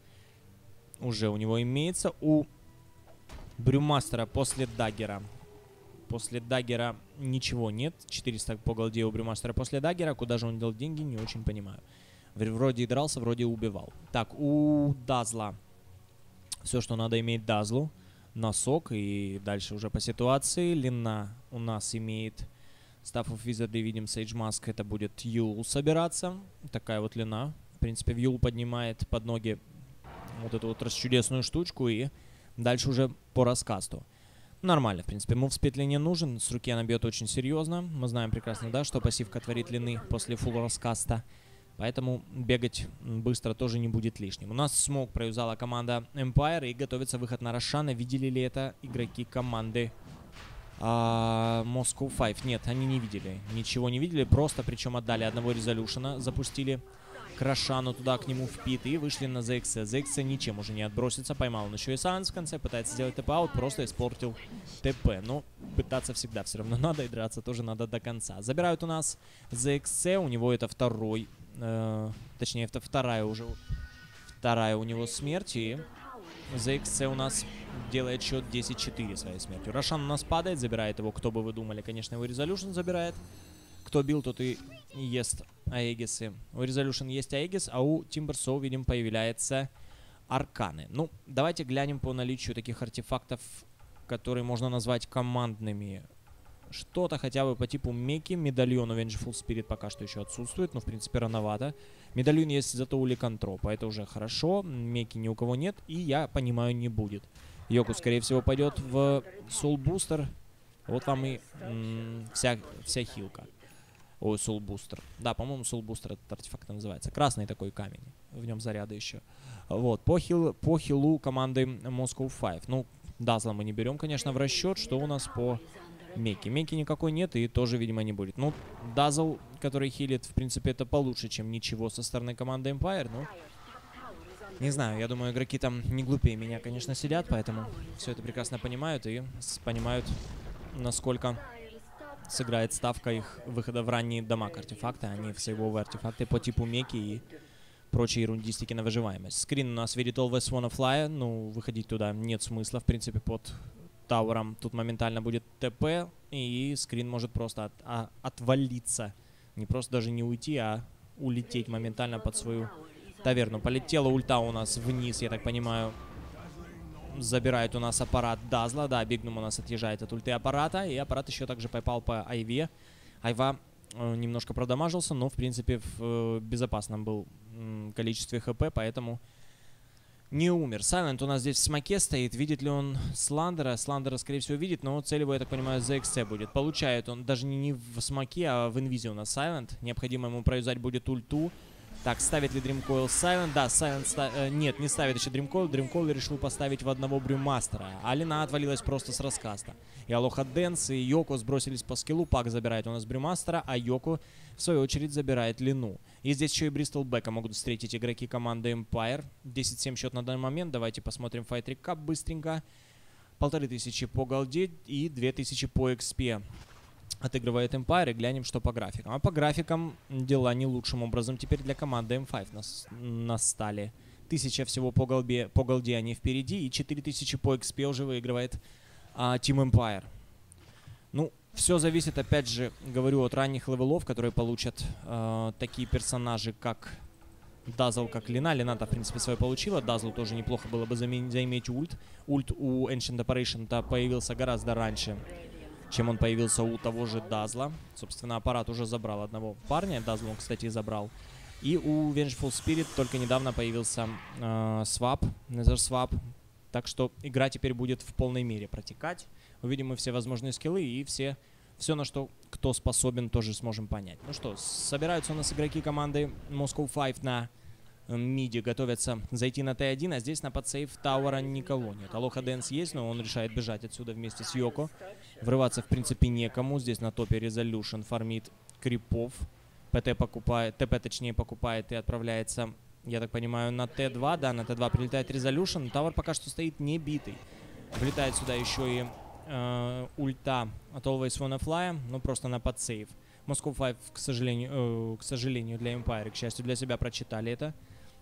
уже у него имеется. У Брюмастера после Даггера. После Даггера ничего нет. четыреста по голде у Брюмастера после Даггера. Куда же он дел деньги, не очень понимаю. Вроде и дрался, вроде и убивал. Так, у Дазла все, что надо иметь Дазлу. Носок и дальше уже по ситуации. Лина у нас имеет... Staff of Wizardry, видим, Sage Mask, это будет Юл собираться. Такая вот Лина. В принципе, Юл поднимает под ноги вот эту вот расчудесную штучку. И дальше уже по раскасту. Нормально, в принципе. Мув с петли не нужен. С руки она бьет очень серьезно. Мы знаем прекрасно, да, что пассивка творит Лины после фулл раскаста. Поэтому бегать быстро тоже не будет лишним. У нас смог проюзала команда Empire и готовится выход на Рошана. Видели ли это игроки команды Uh, Moscow Five? Нет, они не видели. Ничего не видели. Просто, причем отдали одного Резолюшена. Запустили к Рошану туда, к нему в пит. И вышли на зэ икс си. зэ икс си ничем уже не отбросится. Поймал он еще и Санс в конце. Пытается сделать ТП-аут. Просто испортил ТП. Но пытаться всегда все равно надо. И драться тоже надо до конца. Забирают у нас зэ икс си. У него это второй. Э, точнее, это вторая уже. Вторая у него смерть. И зэ икс си у нас делает счет десять четыре своей смертью. Рошан у нас падает, забирает его. Кто бы вы думали, конечно, его Resolution забирает. Кто бил, тот и ест Аегисы. У Resolution есть Аегис, а у Timbersaw, видим, появляется Арканы. Ну, давайте глянем по наличию таких артефактов, которые можно назвать командными. Что-то хотя бы по типу Меки. Медальон у Vengeful Spirit пока что еще отсутствует, но в принципе рановато. Медальон есть зато у Ликантропа, это уже хорошо. Меки ни у кого нет, и я понимаю, не будет. Йоку, скорее всего, пойдет в Soul Booster. Вот вам и вся, вся хилка. Ой, Soul Booster. Да, по-моему, Soul Booster этот артефакт называется. Красный такой камень. В нем заряды еще. Вот, по, хил, по хилу команды Moscow Five. Ну, Дазла мы не берем, конечно, в расчет. Что у нас по Меки? Меки никакой нет и тоже, видимо, не будет. Ну, Дазл, который хилит, в принципе, это получше, чем ничего со стороны команды Empire. Ну, не знаю, я думаю, игроки там не глупее меня, конечно, сидят, поэтому все это прекрасно понимают и понимают, насколько сыграет ставка их выхода в ранние дамаг артефакты, а не в сейвовые артефакты по типу Меки и прочие ерундистики на выживаемость. Скрин у нас видит Always Wanna Fly, ну, выходить туда нет смысла, в принципе, под Тауэром. Тут моментально будет ТП, и скрин может просто от, а, отвалиться. Не просто даже не уйти, а улететь моментально под свою таверну. Полетела ульта у нас вниз, я так понимаю. Забирает у нас аппарат Дазла. Да, Бигнум у нас отъезжает от ульты аппарата. И аппарат еще также попал по Айве. Айва э, немножко продамажился, но в принципе в э, безопасном был э, количестве хп, поэтому не умер. Сайлент у нас здесь в смоке стоит. Видит ли он Сландера? Сландера, скорее всего, видит, но цель его, я так понимаю, за икс будет. Получает он даже не, не в смоке, а в инвизе у нас Сайлент. Необходимо ему провязать будет ульту. Так, ставит ли Дримкоил Сайлент? Да, Сайлент ста э, нет, не ставит еще Дримкоил. Дримкоил решил поставить в одного Брюмастера. А Лина отвалилась просто с раскаста. И Алоха Дэнс, и Йоко сбросились по скиллу. Пак забирает у нас Брюмастера, а Йоко, в свою очередь, забирает Лину. И здесь еще и Бристол Бека могут встретить игроки команды Empire. десять семь счет на данный момент. Давайте посмотрим Fight Recap быстренько. Полторы тысячи по голде и две тысячи по экспе. Отыгрывает Empire, и глянем, что по графикам. А по графикам дела не лучшим образом теперь для команды эм пять нас, настали. Тысяча всего по голде, по голде они впереди, и четыре тысячи по экспе уже выигрывает а, Team Empire. Ну, все зависит, опять же, говорю, от ранних левелов, которые получат а, такие персонажи, как Дазл, как Лина. Лина-то, в принципе, свое получила. Дазлу тоже неплохо было бы заиметь, заиметь ульт. Ульт у Ancient Operation-то появился гораздо раньше, чем он появился у того же Дазла. Собственно, аппарат уже забрал одного парня. Дазл он, кстати, забрал. И у Vengeful Spirit только недавно появился э, свап, Nether Swap. Так что игра теперь будет в полной мере протекать. Увидим мы все возможные скиллы и все, все, на что кто способен, тоже сможем понять. Ну что, собираются у нас игроки команды Moscow пять на миди, готовятся зайти на тэ один, а здесь на подсейв Тауэра никого нет. Алоха Дэнс есть, но он решает бежать отсюда вместе с Йоко. Врываться, в принципе, некому. Здесь на топе Resolution фармит крипов. ПТ покупает, ТП точнее покупает и отправляется, я так понимаю, на тэ два. Да, на тэ два прилетает Resolution. Тауэр пока что стоит не битый. Влетает сюда еще и э, ульта от Always Wanna Fly, ну просто на подсейв. Moscow пять, к сожалению, э, к сожалению для Empire, к счастью для себя, прочитали это.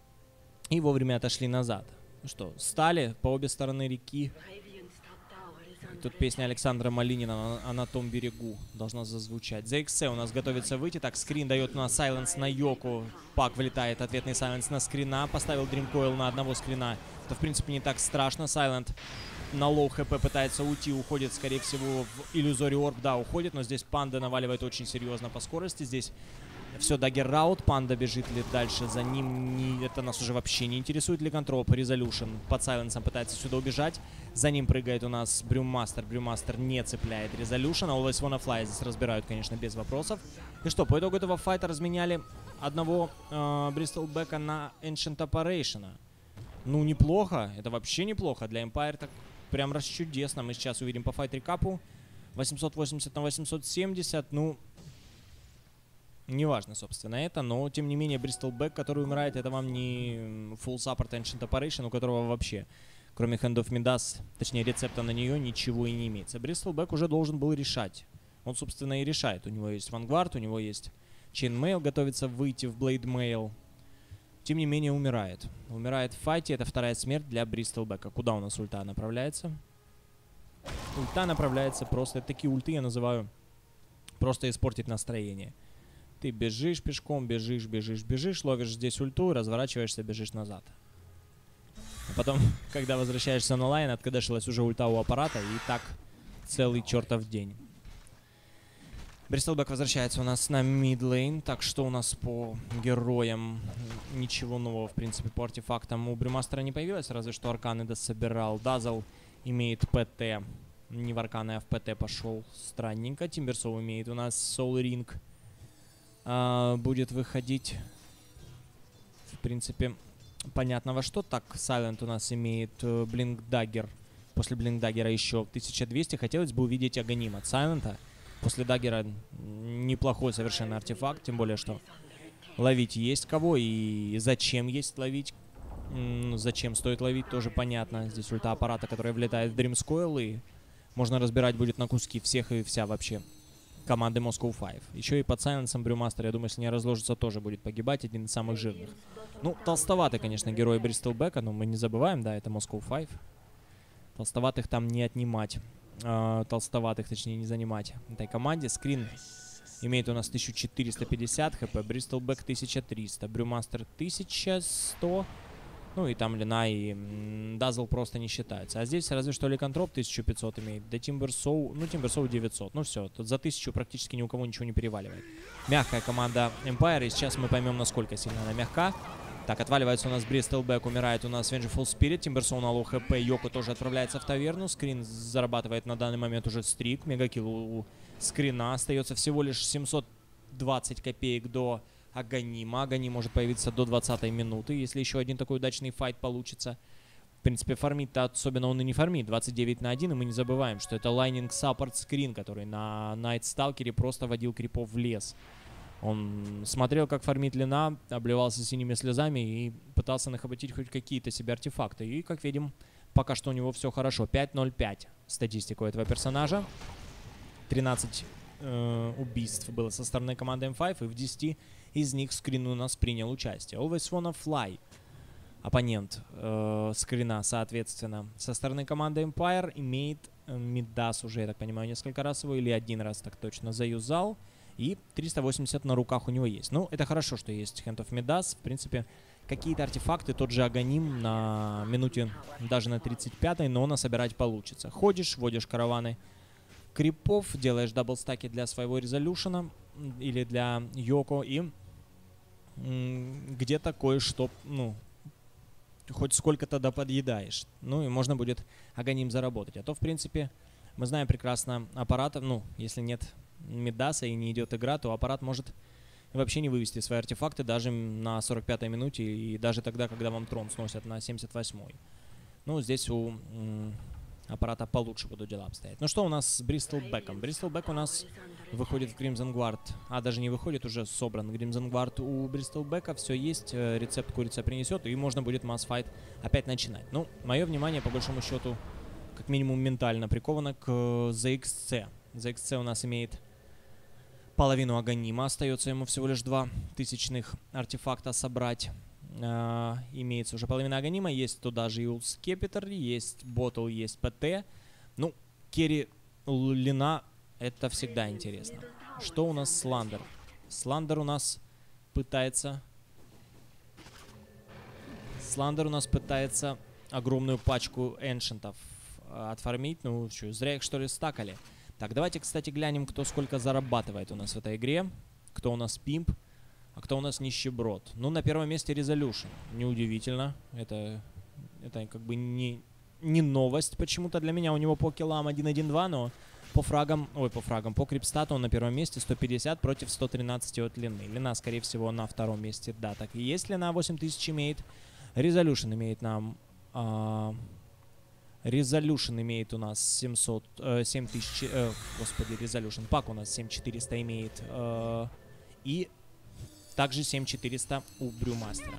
И вовремя отошли назад. Ну что, стали по обе стороны реки. И тут песня Александра Малинина на, на том берегу должна зазвучать. зэ икс у нас готовится выйти. Так, скрин дает у нас сайленс на Йоку. Пак вылетает, ответный сайленс на скрина. Поставил Дримкоил на одного скрина. Это, в принципе, не так страшно. Сайлент на лоу хп пытается уйти. Уходит, скорее всего, в иллюзори орб. Да, уходит, но здесь Панда наваливает очень серьезно по скорости. Здесь все, даггер раут. Панда бежит ли дальше за ним. Не, это нас уже вообще не интересует. Ли контрол по Resolution. Под сайленсом пытается сюда убежать. За ним прыгает у нас Брюмастер. Брюмастер не цепляет Resolution. Always Wanna Fly здесь разбирают, конечно, без вопросов. И что, по итогу этого файта разменяли одного э, Бристол Бека на Ancient Operation. Ну, неплохо. Это вообще неплохо. Для Empire так прям расчудесно. Мы сейчас увидим по файт-рекапу. восемьсот восемьдесят на восемьсот семьдесят. Ну, неважно, собственно, это. Но, тем не менее, Бристол Бек, который умирает, это вам не full support Ancient Operation, у которого вообще, кроме Hand of Midas, точнее, рецепта на нее, ничего и не имеется. Бристол Бек уже должен был решать. Он, собственно, и решает. У него есть Vanguard, у него есть Chainmail, готовится выйти в Blade Mail. Тем не менее, умирает. Умирает в файте. Это вторая смерть для Бристол Бека. Куда у нас ульта направляется? Ульта направляется просто... Такие ульты я называю просто испортить настроение. Ты бежишь пешком, бежишь, бежишь, бежишь, ловишь здесь ульту, разворачиваешься, бежишь назад. А потом, когда возвращаешься на лайн, откадешилась уже ульта у аппарата, и так целый чертов день. Бристол Бек возвращается у нас на мид-лейн. Так, что у нас по героям? Ничего нового, в принципе, по артефактам у Брюмастера не появилось, разве что арканы дособирал. Дазл имеет ПТ. Не в арканы, а в ПТ пошел. Странненько. Тимберсоу имеет у нас Soul Ring. А, будет выходить, в принципе, понятно во что. Так, Silent у нас имеет Blink Dagger. После Blink Dagger еще тысяча двести. Хотелось бы увидеть Аганим от Сайлента. После даггера неплохой совершенно артефакт, тем более, что ловить есть кого и зачем есть ловить. М-м, зачем стоит ловить, тоже понятно. Здесь ульта аппарата, которая влетает в Dreamscoil, и можно разбирать будет на куски всех и вся вообще команды Moscow пять. Еще и под сайленсом Брюмастер, я думаю, если не разложится, тоже будет погибать, один из самых жирных. Ну, толстоватый, конечно, герой Бристол Бека, но мы не забываем, да, это Moscow пять. Толстоватых там не отнимать. э, толстоватых, точнее, не занимать этой команде. Скрин имеет у нас тысячу четыреста пятьдесят хп, Бристлбэк тысяча триста, Брюмастер тысяча сто. Ну и там Лина и Дазл просто не считаются. А здесь разве что Ликантроп тысячу пятьсот имеет. Да Тимберсоу, ну Тимберсоу девятьсот. Ну все, тут за тысячу практически ни у кого ничего не переваливает. Мягкая команда Empire, и сейчас мы поймем, насколько сильно она мягка. Так, отваливается у нас Бристлбэк, умирает у нас Vengeful Spirit, Тимберсоу на лоу хп, Йоко тоже отправляется в таверну. Скрин зарабатывает на данный момент уже стрик. Мегакилл у Скрина, остается всего лишь семьсот двадцать копеек до Аганима. Аганим может появиться до двадцатой минуты, если еще один такой удачный файт получится. В принципе, фармит-то особенно он и не фармит. двадцать девять на один, и мы не забываем, что это лайнинг саппорт Скрин, который на Найтсталкере просто водил крипов в лес. Он смотрел, как фармит Лина, обливался синими слезами и пытался нахватить хоть какие-то себе артефакты. И, как видим, пока что у него все хорошо. пять ноль пять статистика у этого персонажа. тринадцать э, убийств было со стороны команды эм пять, и в десяти из них Скрин у нас принял участие. Always Wanna Fly, оппонент э, Скрина, соответственно, со стороны команды Empire имеет э, Мидас уже, я так понимаю, несколько раз его, или один раз так точно заюзал. И триста восемьдесят на руках у него есть. Ну, это хорошо, что есть Hand of Midas. В принципе, какие-то артефакты, тот же Аганим на минуте, даже на тридцать пятой, но насобирать получится. Ходишь, водишь караваны крипов, делаешь даблстаки для своего резолюшена или для Йоко, и где-то кое-что, ну, хоть сколько-то доподъедаешь. Ну, и можно будет Аганим заработать. А то, в принципе, мы знаем прекрасно аппарата, ну, если нет Мидаса и не идет игра, то аппарат может вообще не вывести свои артефакты даже на сорок пятой минуте и даже тогда, когда вам трон сносят на семьдесят восьмой. Ну, здесь у м, аппарата получше будут дела обстоять. Ну что у нас с Бристлбэком? Бристлбэк у нас выходит в Crimson Guard. А, даже не выходит, уже собран Crimson Guard у Бристлбэка. Все есть, рецепт курица принесет, и можно будет масс-файт опять начинать. Ну, мое внимание, по большому счету, как минимум ментально приковано к зет икс си. зет икс си у нас имеет половину Аганима, остается ему всего лишь два тысячных артефакта собрать. Uh, имеется уже половина Аганима, есть туда же и Улскепитер, есть Ботл, есть ПТ. Ну, керри Лина, это всегда интересно. Что у нас Сландер? Сландер у нас пытается... Сландер у нас пытается огромную пачку эншентов отфармить. Ну, что, зря их, что ли, стакали. Так, давайте, кстати, глянем, кто сколько зарабатывает у нас в этой игре. Кто у нас пимп, а кто у нас нищеброд. Ну, на первом месте Resolution. Неудивительно. Это, это как бы не, не новость почему-то для меня. У него по киллам один один два, но по фрагам, ой, по фрагам, по крипстату он на первом месте сто пятьдесят против сто тринадцать от Лины. Лина, скорее всего, на втором месте. Да, так и есть. Лина восемь тысяч имеет. Resolution имеет нам... А Resolution имеет у нас семьсот, э, семь тысяч, э, господи, Resolution пак у нас семь четыреста имеет, э, и также семь четыреста у Брюмастера.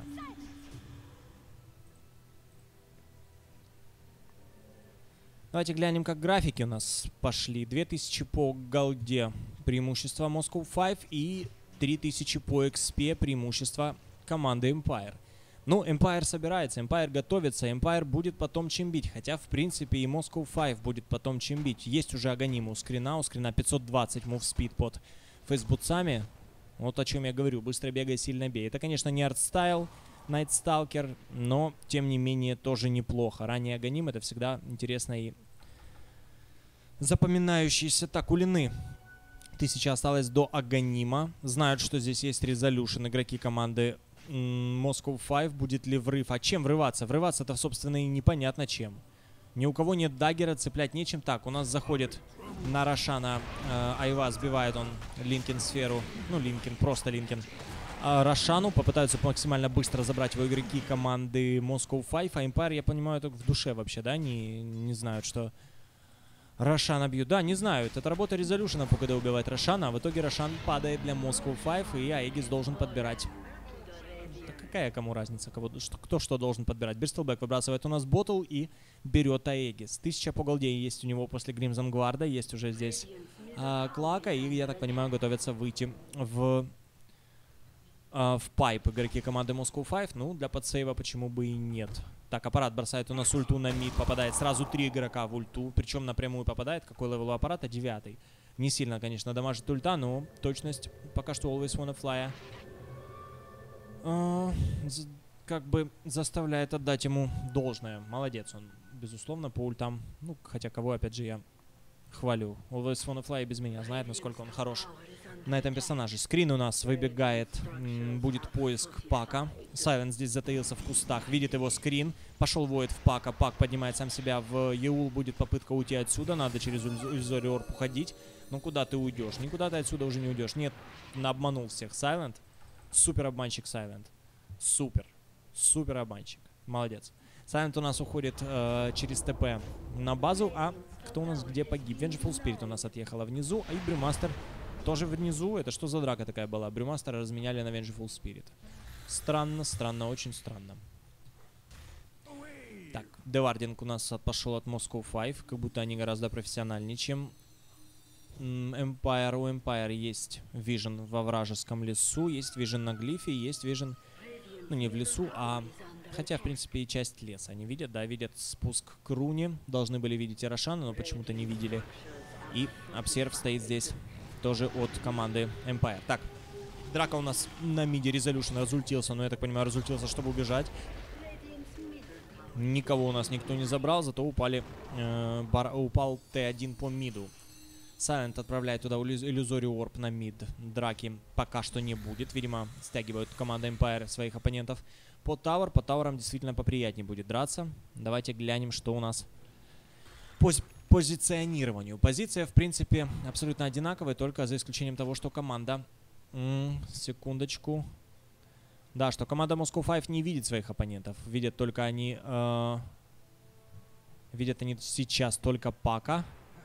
Давайте глянем, как графики у нас пошли. две тысячи по голде преимущество Moscow пять и три тысячи по экс пи преимущество команды Empire. Ну, Empire собирается, Empire готовится, Empire будет потом чимбить. Хотя, в принципе, и Moscow пять будет потом чимбить. Есть уже Аганим у Скрина, у Скрина пятьсот двадцать мувспид под фейсбутсами. Вот о чем я говорю, быстро бегай, сильно бей. Это, конечно, не артстайл, Найтсталкер, но, тем не менее, тоже неплохо. Ранее Аганим — это всегда интересно и запоминающийся. Так, у Лины тысяча осталось до Аганима. Знают, что здесь есть Resolution, игроки команды Moscow пять. Будет ли врыв? А чем врываться? Врываться-то, собственно, и непонятно чем. Ни у кого нет даггера, цеплять нечем. Так, у нас заходит на Рошана э, Айва, сбивает он Линкин сферу. Ну, Линкин, просто Линкин. Э, Рошану попытаются максимально быстро забрать его игроки команды Moscow пять. А Empire, я понимаю, только в душе вообще, да? Не, не знают, что Рошана бьют. Да, не знают. Это работа Resolution, когда убивает Рошана. А в итоге Рошан падает для Moscow пять, и Аегис должен подбирать. Какая кому разница, кого, что, кто что должен подбирать. Бристлбэк выбрасывает у нас Ботл и берет Аегис. Тысяча по голде есть у него после Crimson Guard. Есть уже здесь а, Клака. И, я так понимаю, готовятся выйти в, а, в пайп игроки команды Moscow пять. Ну, для подсейва почему бы и нет. Так, аппарат бросает у нас ульту на мид. Попадает сразу три игрока в ульту. Причем напрямую попадает. Какой левел у аппарата? Девятый. Не сильно, конечно, дамажит ульта, но точность пока что always wanna fly. А, как бы заставляет отдать ему должное. Молодец он, безусловно, по ультам. Ну, хотя кого, опять же, я хвалю. Always wanna fly без меня знает, насколько он хорош на этом персонаже. Скрин у нас выбегает, будет поиск Пака. Silent здесь затаился в кустах, видит его скрин. Пошел воет в Пака, Пак поднимает сам себя в Еул. Будет попытка уйти отсюда, надо через Иллюзори Орб уходить. Ну куда ты уйдешь? Никуда ты отсюда уже не уйдешь. Нет, обманул всех Silent. Супер обманщик Silent. Супер. Супер обманщик. Молодец. Silent у нас уходит э, через ТП на базу. А кто у нас где погиб? Vengeful Spirit у нас отъехала внизу. А и Брюмастер тоже внизу. Это что за драка такая была? Брюмастера разменяли на Vengeful Spirit. Странно, странно, очень странно. Так, Девардинг у нас пошел от Moscow пять. Как будто они гораздо профессиональнее, чем Empire. У Empire есть Vision во вражеском лесу. Есть Vision на глифе. Есть Vision, ну не в лесу, а... Хотя, в принципе, и часть леса они видят, да, видят спуск к руне. Должны были видеть и Рошана, но почему-то не видели. И Обсерв стоит здесь тоже от команды Empire. Так, драка у нас на миде. Резолюшн разультился, но я так понимаю, разультился, чтобы убежать. Никого у нас никто не забрал, зато упали, э, бар, упал Т один по миду. Silent отправляет туда Иллюзори Орб на мид. Драки пока что не будет. Видимо, стягивают команда Empire своих оппонентов по Тауэр. По Тауэрам действительно поприятнее будет драться. Давайте глянем, что у нас по позиционированию. Позиция, в принципе, абсолютно одинаковая, только за исключением того, что команда... М -м, секундочку. Да, что команда Moscow пять не видит своих оппонентов. Видят только они... Э видят они сейчас только Пака.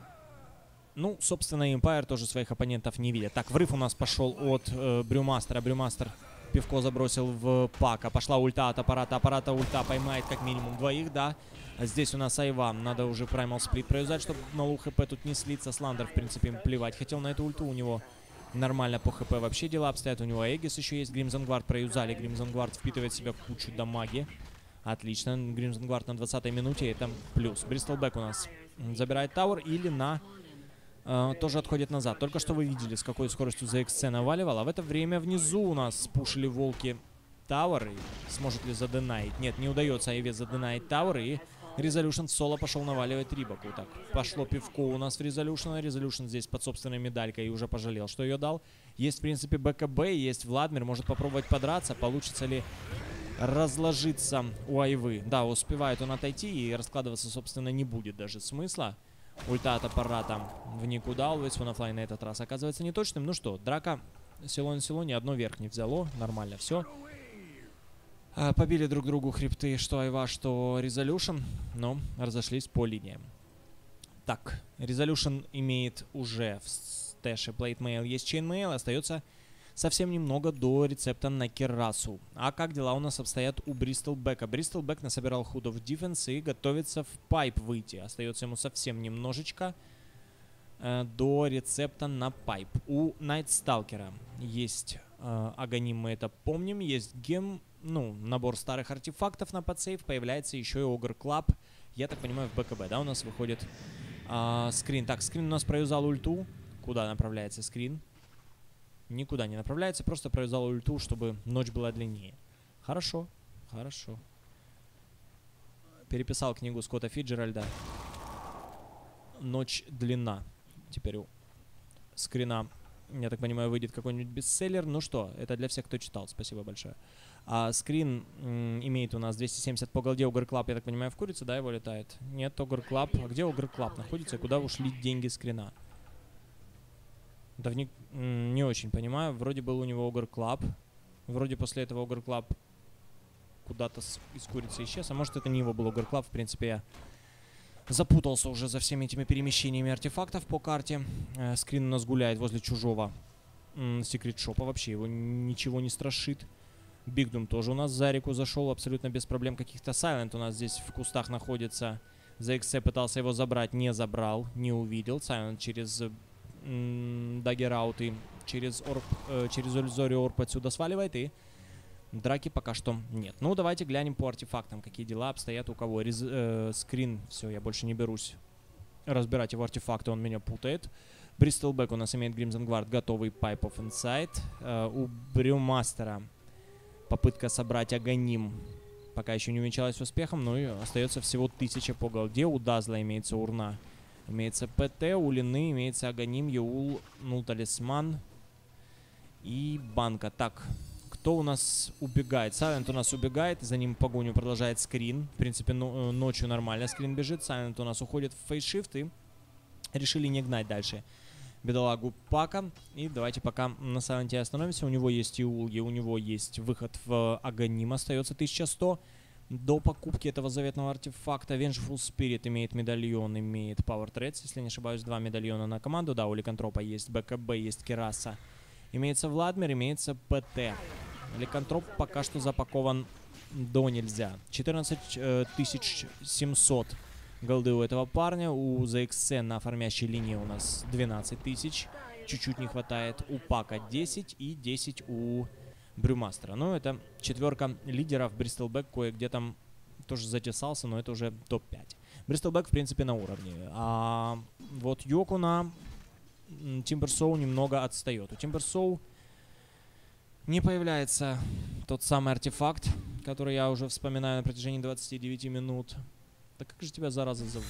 Ну, собственно, Empire тоже своих оппонентов не видят. Так, врыв у нас пошел от э, Брюмастера. Брюмастер пивко забросил в Пака. Пошла ульта от аппарата. Аппарата ульта поймает как минимум двоих, да. А здесь у нас Айва. Надо уже Primal Split проюзать, чтобы на лоу хп тут не слиться. Сландер, в принципе, им плевать. Хотел на эту ульту. У него нормально по хп вообще дела обстоят. У него Эгис еще есть. Crimson Guard проюзали. Crimson Guard впитывает в себя кучу дамаги. Отлично. Crimson Guard на двадцатой минуте. Это плюс. Bristleback у нас забирает Тауэр или на... Uh, тоже отходит назад. Только что вы видели, с какой скоростью за икс си наваливал. А в это время внизу у нас спушили волки Тауэр. Сможет ли заденаить? Нет, не удается Айве заденаить Тауэр. И Резолюшн соло пошел наваливать Рибаку. Так, пошло пивко у нас в Резолюшн. Резолюшн здесь под собственной медалькой и уже пожалел, что ее дал. Есть, в принципе, БКБ, есть Владмир. Может попробовать подраться. Получится ли разложиться у Айвы? Да, успевает он отойти и раскладываться, собственно, не будет даже смысла. Ульта от аппарата в никуда. Always wanna fly на этот раз оказывается неточным. Ну что, драка село на село, ни одно верх не взяло. Нормально все. А, побили друг другу хребты, что Айва, что Резолюшн. Но разошлись по линиям. Так, Резолюшн имеет уже в стэше плейтмейл, есть чейнмейл. Остается совсем немного до рецепта на Керасу. А как дела у нас обстоят у Бристлбека? Бристлбек насобирал худо в дефенс и готовится в пайп выйти. Остается ему совсем немножечко э, до рецепта на пайп. У Найтсталкера есть э, Аганим, мы это помним. Есть гем, ну, набор старых артефактов на подсейв. Появляется еще и Огр Клаб. Я так понимаю, в БКБ, да, у нас выходит э, скрин. Так, скрин у нас проюзал ульту. Куда направляется скрин? Никуда не направляется, просто провязал ульту, чтобы ночь была длиннее. Хорошо, хорошо. Переписал книгу Скотта Фиджеральда. Ночь длина. Теперь у скрина, я так понимаю, выйдет какой-нибудь бестселлер. Ну что, это для всех, кто читал. Спасибо большое. А скрин имеет у нас двести семьдесят по голде. Огр Клаб, я так понимаю, в курице, да, его летает? Нет, Огр Клаб. А где Огр Клаб находится и куда ушли деньги скрина? Да не, не очень понимаю. Вроде был у него Огр Клаб. Вроде после этого Огр Клаб куда-то из курицы исчез. А может, это не его был Огр Клаб. В принципе, я запутался уже за всеми этими перемещениями артефактов по карте. Э, скрин у нас гуляет возле чужого секрет шопа. Вообще его ничего не страшит. Бигдум тоже у нас за реку зашел абсолютно без проблем каких-то. Silent у нас здесь в кустах находится. За икс си пытался его забрать. Не забрал, не увидел. Silent через... Даггер аут и через Орб, э, через Иллюзори Орб отсюда сваливает и Драки пока что нет. Ну, давайте глянем по артефактам, какие дела обстоят у кого. Рез, э, скрин, все, я больше не берусь разбирать его артефакты, он меня путает. Бристлбэк у нас имеет Crimson Guard, готовый Pipe of Insight. Э, у Брюмастера попытка собрать Аганим пока еще не увенчалась успехом, но и остается всего тысяча по голде. У Дазла имеется урна, имеется ПТ, у Лины имеется Аганим, Еул, ну, Талисман и Банка. Так, кто у нас убегает? Сайлент у нас убегает, за ним погоню продолжает Скрин. В принципе, ну, ночью нормально Скрин бежит. Сайлент у нас уходит в фейсшифт и решили не гнать дальше бедолагу Пака. И давайте пока на Сайленте остановимся. У него есть Иулги, у него есть выход в Аганим. Остается тысяча сто до покупки этого заветного артефакта. Vengeful Spirit имеет медальон, имеет Power Threads, если не ошибаюсь, два медальона на команду. Да, у Ликантропа есть БКБ, есть Кераса. Имеется Владмир, имеется ПТ. Ликантроп пока что запакован до нельзя. четырнадцать тысяч семьсот голды у этого парня. У зэ икс си на фармящей линии у нас двенадцать тысяч. Чуть-чуть не хватает. У Пака десять и десять у Брюмастера. Ну, это четверка лидеров. Бристлбэк кое-где там тоже затесался, но это уже топ пять. Бристлбэк, в принципе, на уровне. А вот Йокуна Тимберсоу немного отстает. У Тимберсоу не появляется тот самый артефакт, который я уже вспоминаю на протяжении двадцати девяти минут. Да как же тебя, зараза, зовут?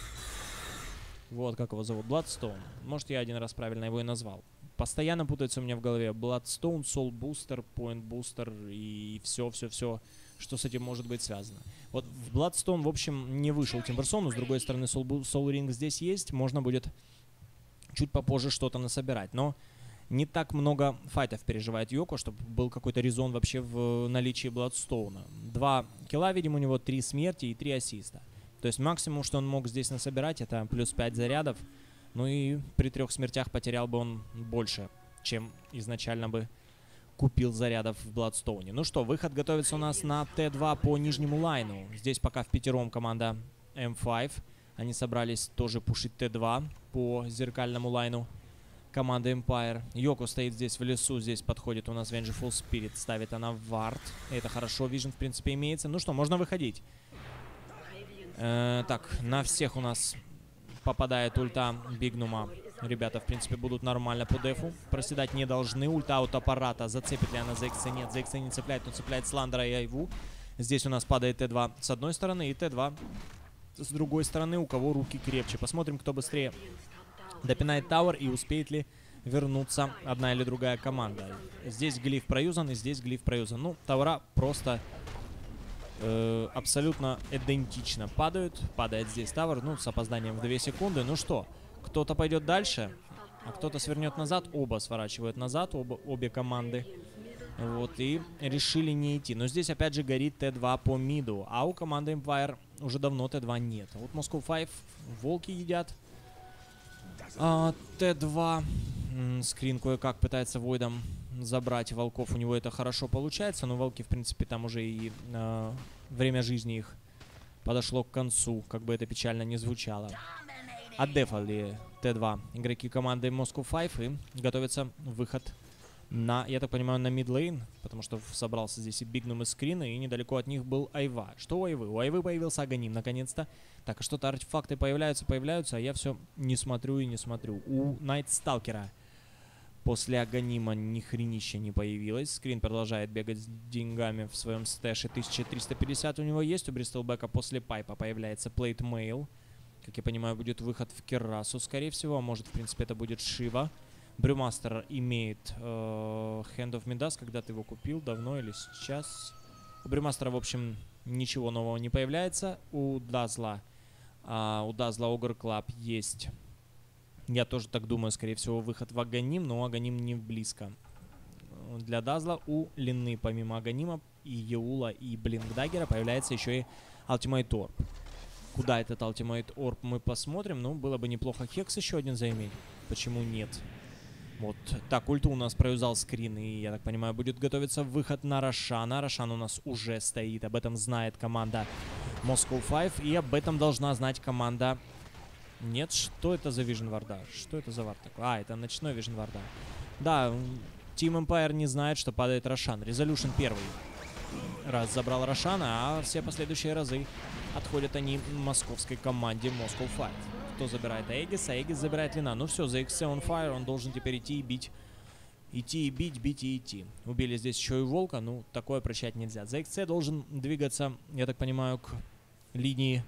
Вот как его зовут. Bloodstone. Может, я один раз правильно его и назвал. Постоянно путается у меня в голове. Bloodstone, Soul Booster, Point Booster и все-все-все, что с этим может быть связано. Вот в Bloodstone, в общем, не вышел Тимберсоу, но с другой стороны Soul, Soul Ring здесь есть. Можно будет чуть попозже что-то насобирать. Но не так много файтов переживает Йоко, чтобы был какой-то резон вообще в наличии Бладстоуна. Два килла, видимо, у него, три смерти и три ассиста. То есть максимум, что он мог здесь насобирать, это плюс пять зарядов. Ну и при трех смертях потерял бы он больше, чем изначально бы купил зарядов в Бладстоуне. Ну что, выход готовится у нас на тэ два по нижнему лайну. Здесь пока в пятером команда эм пять. Они собрались тоже пушить тэ два по зеркальному лайну команда Empire. Йоко стоит здесь в лесу, здесь подходит у нас Vengeful Spirit, ставит она в вард. Это хорошо, Vision в принципе имеется. Ну что, можно выходить. Э, так, на всех у нас попадает ульта Бигнума. Ребята, в принципе, будут нормально по дефу. Проседать не должны. Ульта от аппарата. Зацепит ли она зэ икс? Нет, зэ икс не цепляет, но цепляет Сландера и Айву. Здесь у нас падает тэ два с одной стороны и тэ два с другой стороны. У кого руки крепче. Посмотрим, кто быстрее допинает Тауэр и успеет ли вернуться одна или другая команда. Здесь глиф проюзан и здесь глиф проюзан. Ну, Тауэра просто э, абсолютно идентично падают. Падает здесь Тауэр, ну, с опозданием в две секунды. Ну что, кто-то пойдет дальше, а кто-то свернет назад. Оба сворачивают назад, оба, обе команды. Вот, и решили не идти. Но здесь опять же горит тэ два по миду, а у команды Empire уже давно тэ два нет. Вот Moscow пять волки едят. А, тэ два М, скрин кое-как пытается Войдом забрать волков. У него это хорошо получается, но волки, в принципе, там уже и э, время жизни их подошло к концу, как бы это печально не звучало. Отдефали тэ два игроки команды Moscow пять и готовится выход на, я так понимаю, на мидлейн, потому что собрался здесь и Бигнум, и Скрин, и недалеко от них был Айва. Что у Айвы? У Айвы появился Аганим, наконец-то. Так, а что-то артефакты появляются, появляются, а я все не смотрю и не смотрю. У Найтсталкера после Аганима ни хренища не появилось. Скрин продолжает бегать с деньгами в своем стэше. тысяча триста пятьдесят у него есть. У Бристлбэка после Пайпа появляется Plate Mail. Как я понимаю, будет выход в Керасу, скорее всего. А может, в принципе, это будет Шива. Брюмастер имеет э, Hand of Midas, когда ты его купил, давно или сейчас. У Брюмастера, в общем, ничего нового не появляется. У Дазла, э, у Дазла Ogre Club есть, я тоже так думаю, скорее всего, выход в Аганим, но Аганим не близко. Для Дазла у Лины, помимо Аганима и Еула и Блинкдаггера, появляется еще и Ultimate Orb. Куда этот Ultimate Orb мы посмотрим. Ну, было бы неплохо Хекс еще один заиметь. Почему нет? Вот. Так, ульту у нас проюзал Скрин, и, я так понимаю, будет готовиться выход на Рошана. Рошан у нас уже стоит. Об этом знает команда Moscow пять. И об этом должна знать команда... Нет, что это за Vision Варда? Что это за вард такой? А, это ночной Vision Варда. Да, Team Empire не знает, что падает Рошан. Resolution первый. раз забрал Рошана, а все последующие разы отходят они московской команде Moscow Fight. Кто забирает Аегис? Аегис забирает Лина. Ну все, за икс си on fire, он должен теперь идти и бить. Идти и бить, бить и идти. Убили здесь еще и Волка, ну такое прощать нельзя. за икс си должен двигаться, я так понимаю, к линии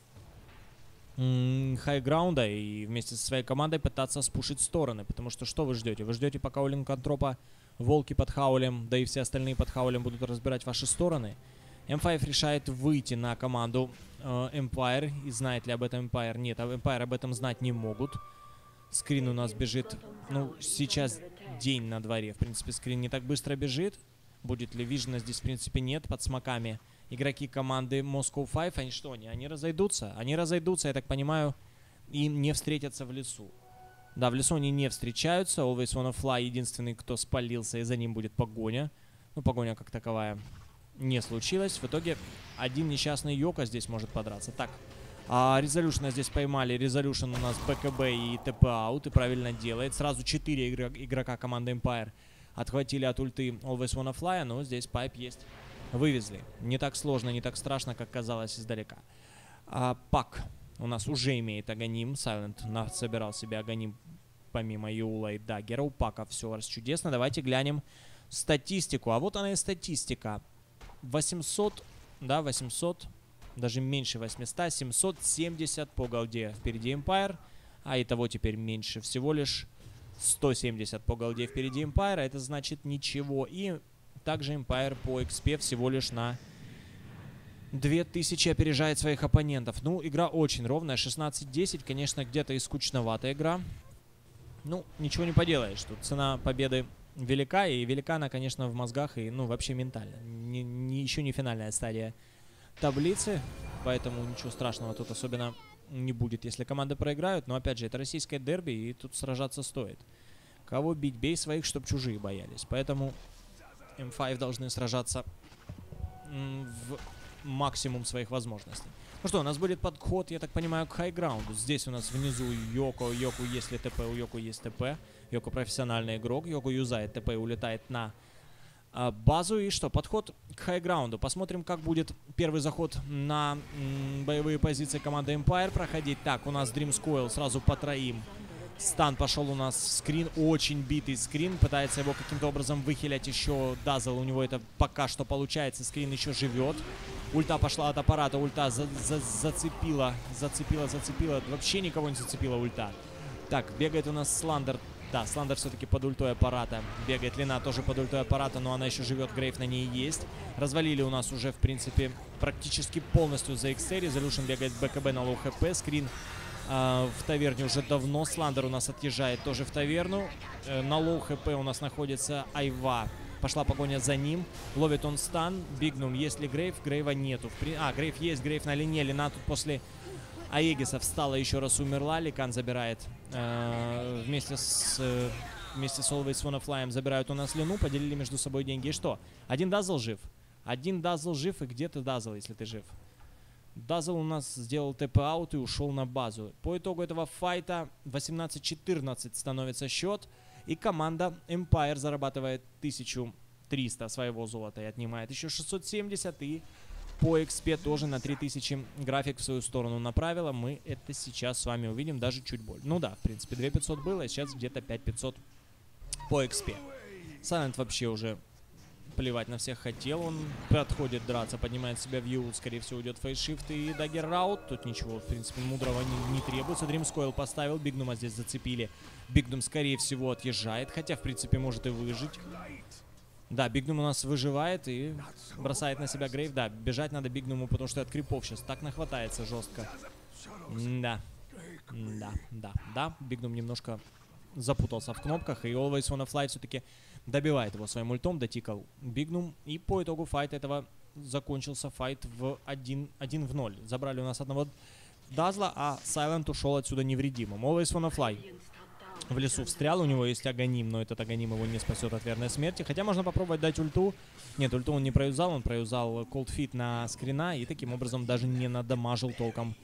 хайграунда и вместе со своей командой пытаться спушить стороны. Потому что что вы ждете? Вы ждете, пока у Линкантропа Волки под хаулем, да и все остальные под хаулем будут разбирать ваши стороны. эм пять решает выйти на команду э, Empire. И знает ли об этом Empire? Нет, а Empire об этом знать не могут. Скрин у нас бежит, ну, сейчас день на дворе. В принципе, скрин не так быстро бежит. Будет ли вижена здесь, в принципе, нет. Под смоками игроки команды Moscow Five, они что, они, они разойдутся? Они разойдутся, я так понимаю, и не встретятся в лесу. Да, в лесу они не встречаются. Always Wanna Fly единственный, кто спалился, и за ним будет погоня. Ну, погоня как таковая не случилась. В итоге один несчастный Йоко здесь может подраться. Так, а Резолюшна здесь поймали. Резолюшн у нас БКБ и ТП-аут, и правильно делает. Сразу четыре игрок, игрока команды Empire отхватили от ульты Always Wanna Fly, но здесь пайп есть. Вывезли. Не так сложно, не так страшно, как казалось издалека. А, Пак у нас уже имеет Аганим. Сайлент собирал себе Аганим помимо Юла и Даггера. У Пака все чудесно. Давайте глянем статистику. А вот она и статистика. восемьсот, да, восемьсот, даже меньше восьмисот, семьсот семьдесят по голде впереди Empire. А и того теперь меньше, всего лишь сто семьдесят по голде впереди Empire. Это значит ничего. И также Empire по экспе всего лишь на две тысячи опережает своих оппонентов. Ну, игра очень ровная. шестнадцать десять, конечно, где-то и скучноватая игра. Ну, ничего не поделаешь. Тут цена победы велика. И велика она, конечно, в мозгах и, ну, вообще ментально. Не, не, еще не финальная стадия таблицы. Поэтому ничего страшного тут особенно не будет, если команды проиграют. Но, опять же, это российское дерби, и тут сражаться стоит. Кого бить? Бей своих, чтоб чужие боялись. Поэтому эм пять должны сражаться в максимум своих возможностей. Ну что, у нас будет подход, я так понимаю, к хайграунду. Здесь у нас внизу Йоко. Йоку, если ТП, у Йоку есть ТП. Йоко профессиональный игрок. Йоко юзает ТП и улетает на а, базу. И что, подход к хайграунду. Посмотрим, как будет первый заход на м, боевые позиции команды Empire проходить. Так, у нас Dream Coil сразу по троим. Стан пошел у нас в скрин, очень битый скрин, пытается его каким-то образом выхилять еще Дазл, у него это пока что получается, скрин еще живет. Ульта пошла от аппарата, ульта за за зацепила, зацепила, зацепила, вообще никого не зацепила ульта. Так, бегает у нас Сландер, да, Сландер все-таки под ультой аппарата, бегает Лина тоже под ультой аппарата, но она еще живет, Грейв на ней есть. Развалили у нас уже, в принципе, практически полностью за икс си, Резолюшн бегает БКБ на лоу хп, скрин. Uh, в таверне уже давно. Сландер у нас отъезжает тоже в таверну. Uh, на лоу хп у нас находится Айва. Пошла погоня за ним. Ловит он стан. Бигнум. Есть ли Грейв? Грейва нету. При... А, Грейв есть. Грейв на лине. Лина тут после Аегиса встала, еще раз умерла. Ликан забирает. Uh, вместе с... Uh, вместе с Always Wanna Fly забирают у нас Лину. Поделили между собой деньги. И что? Один Дазл жив. Один Дазл жив. И где ты, Дазл, если ты жив? Дазл у нас сделал ТП-аут и ушел на базу. По итогу этого файта восемнадцать четырнадцать становится счет. И команда Empire зарабатывает тысячу триста своего золота и отнимает еще шестьсот семьдесят. И по экспе тоже на три тысячи график в свою сторону направила. Мы это сейчас с вами увидим, даже чуть больше. Ну да, в принципе, две тысячи пятьсот было, а сейчас где-то пять тысяч пятьсот по экспе. Сайлент вообще уже... плевать на всех хотел, он подходит драться, поднимает себя в Юл, скорее всего уйдет фейсшифт и Даггер раут, тут ничего, в принципе, мудрого не, не требуется. Dream Coil поставил, Бигнума здесь зацепили, Бигнум, скорее всего, отъезжает, хотя, в принципе, может и выжить. Да, Бигнум у нас выживает и бросает на себя Грейв, да, бежать надо Бигнуму, потому что от крипов сейчас так нахватается жестко. Да, да, да, да, Бигнум немножко запутался в кнопках, и Always Wanna Fly все-таки добивает его своим ультом, дотикал Бигнум. И по итогу файта этого закончился файт в один в ноль. Забрали у нас одного Дазла, а Сайлент ушел отсюда невредимым. Always Wanna Fly в лесу встрял, у него есть Аганим, но этот Аганим его не спасет от верной смерти. Хотя можно попробовать дать ульту. Нет, ульту он не проюзал, он проюзал Cold Feet на скрина и таким образом даже не надамажил толком.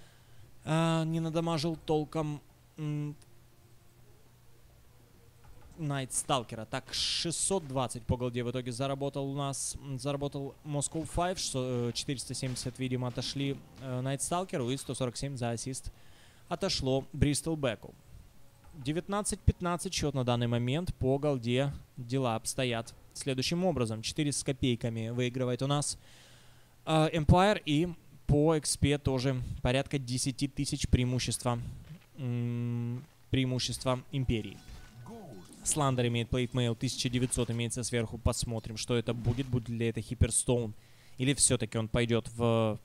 А, не надамажил толком... Найт Сталкера. Так, шестьсот двадцать по голде в итоге заработал у нас. Заработал Moscow пять. четыреста семьдесят, видимо, отошли Найт Сталкеру. И сто сорок семь за ассист отошло Бристол Беку. девятнадцать пятнадцать счет на данный момент. По голде дела обстоят следующим образом. четыре с копейками выигрывает у нас э, Empire. И по экспе тоже порядка десять тысяч преимущества, м- преимущества Империи. Сландер имеет плейтмейл тысяча девятьсот, имеется сверху. Посмотрим, что это будет. Будет ли это Хиперстоун. Или все-таки он пойдет в,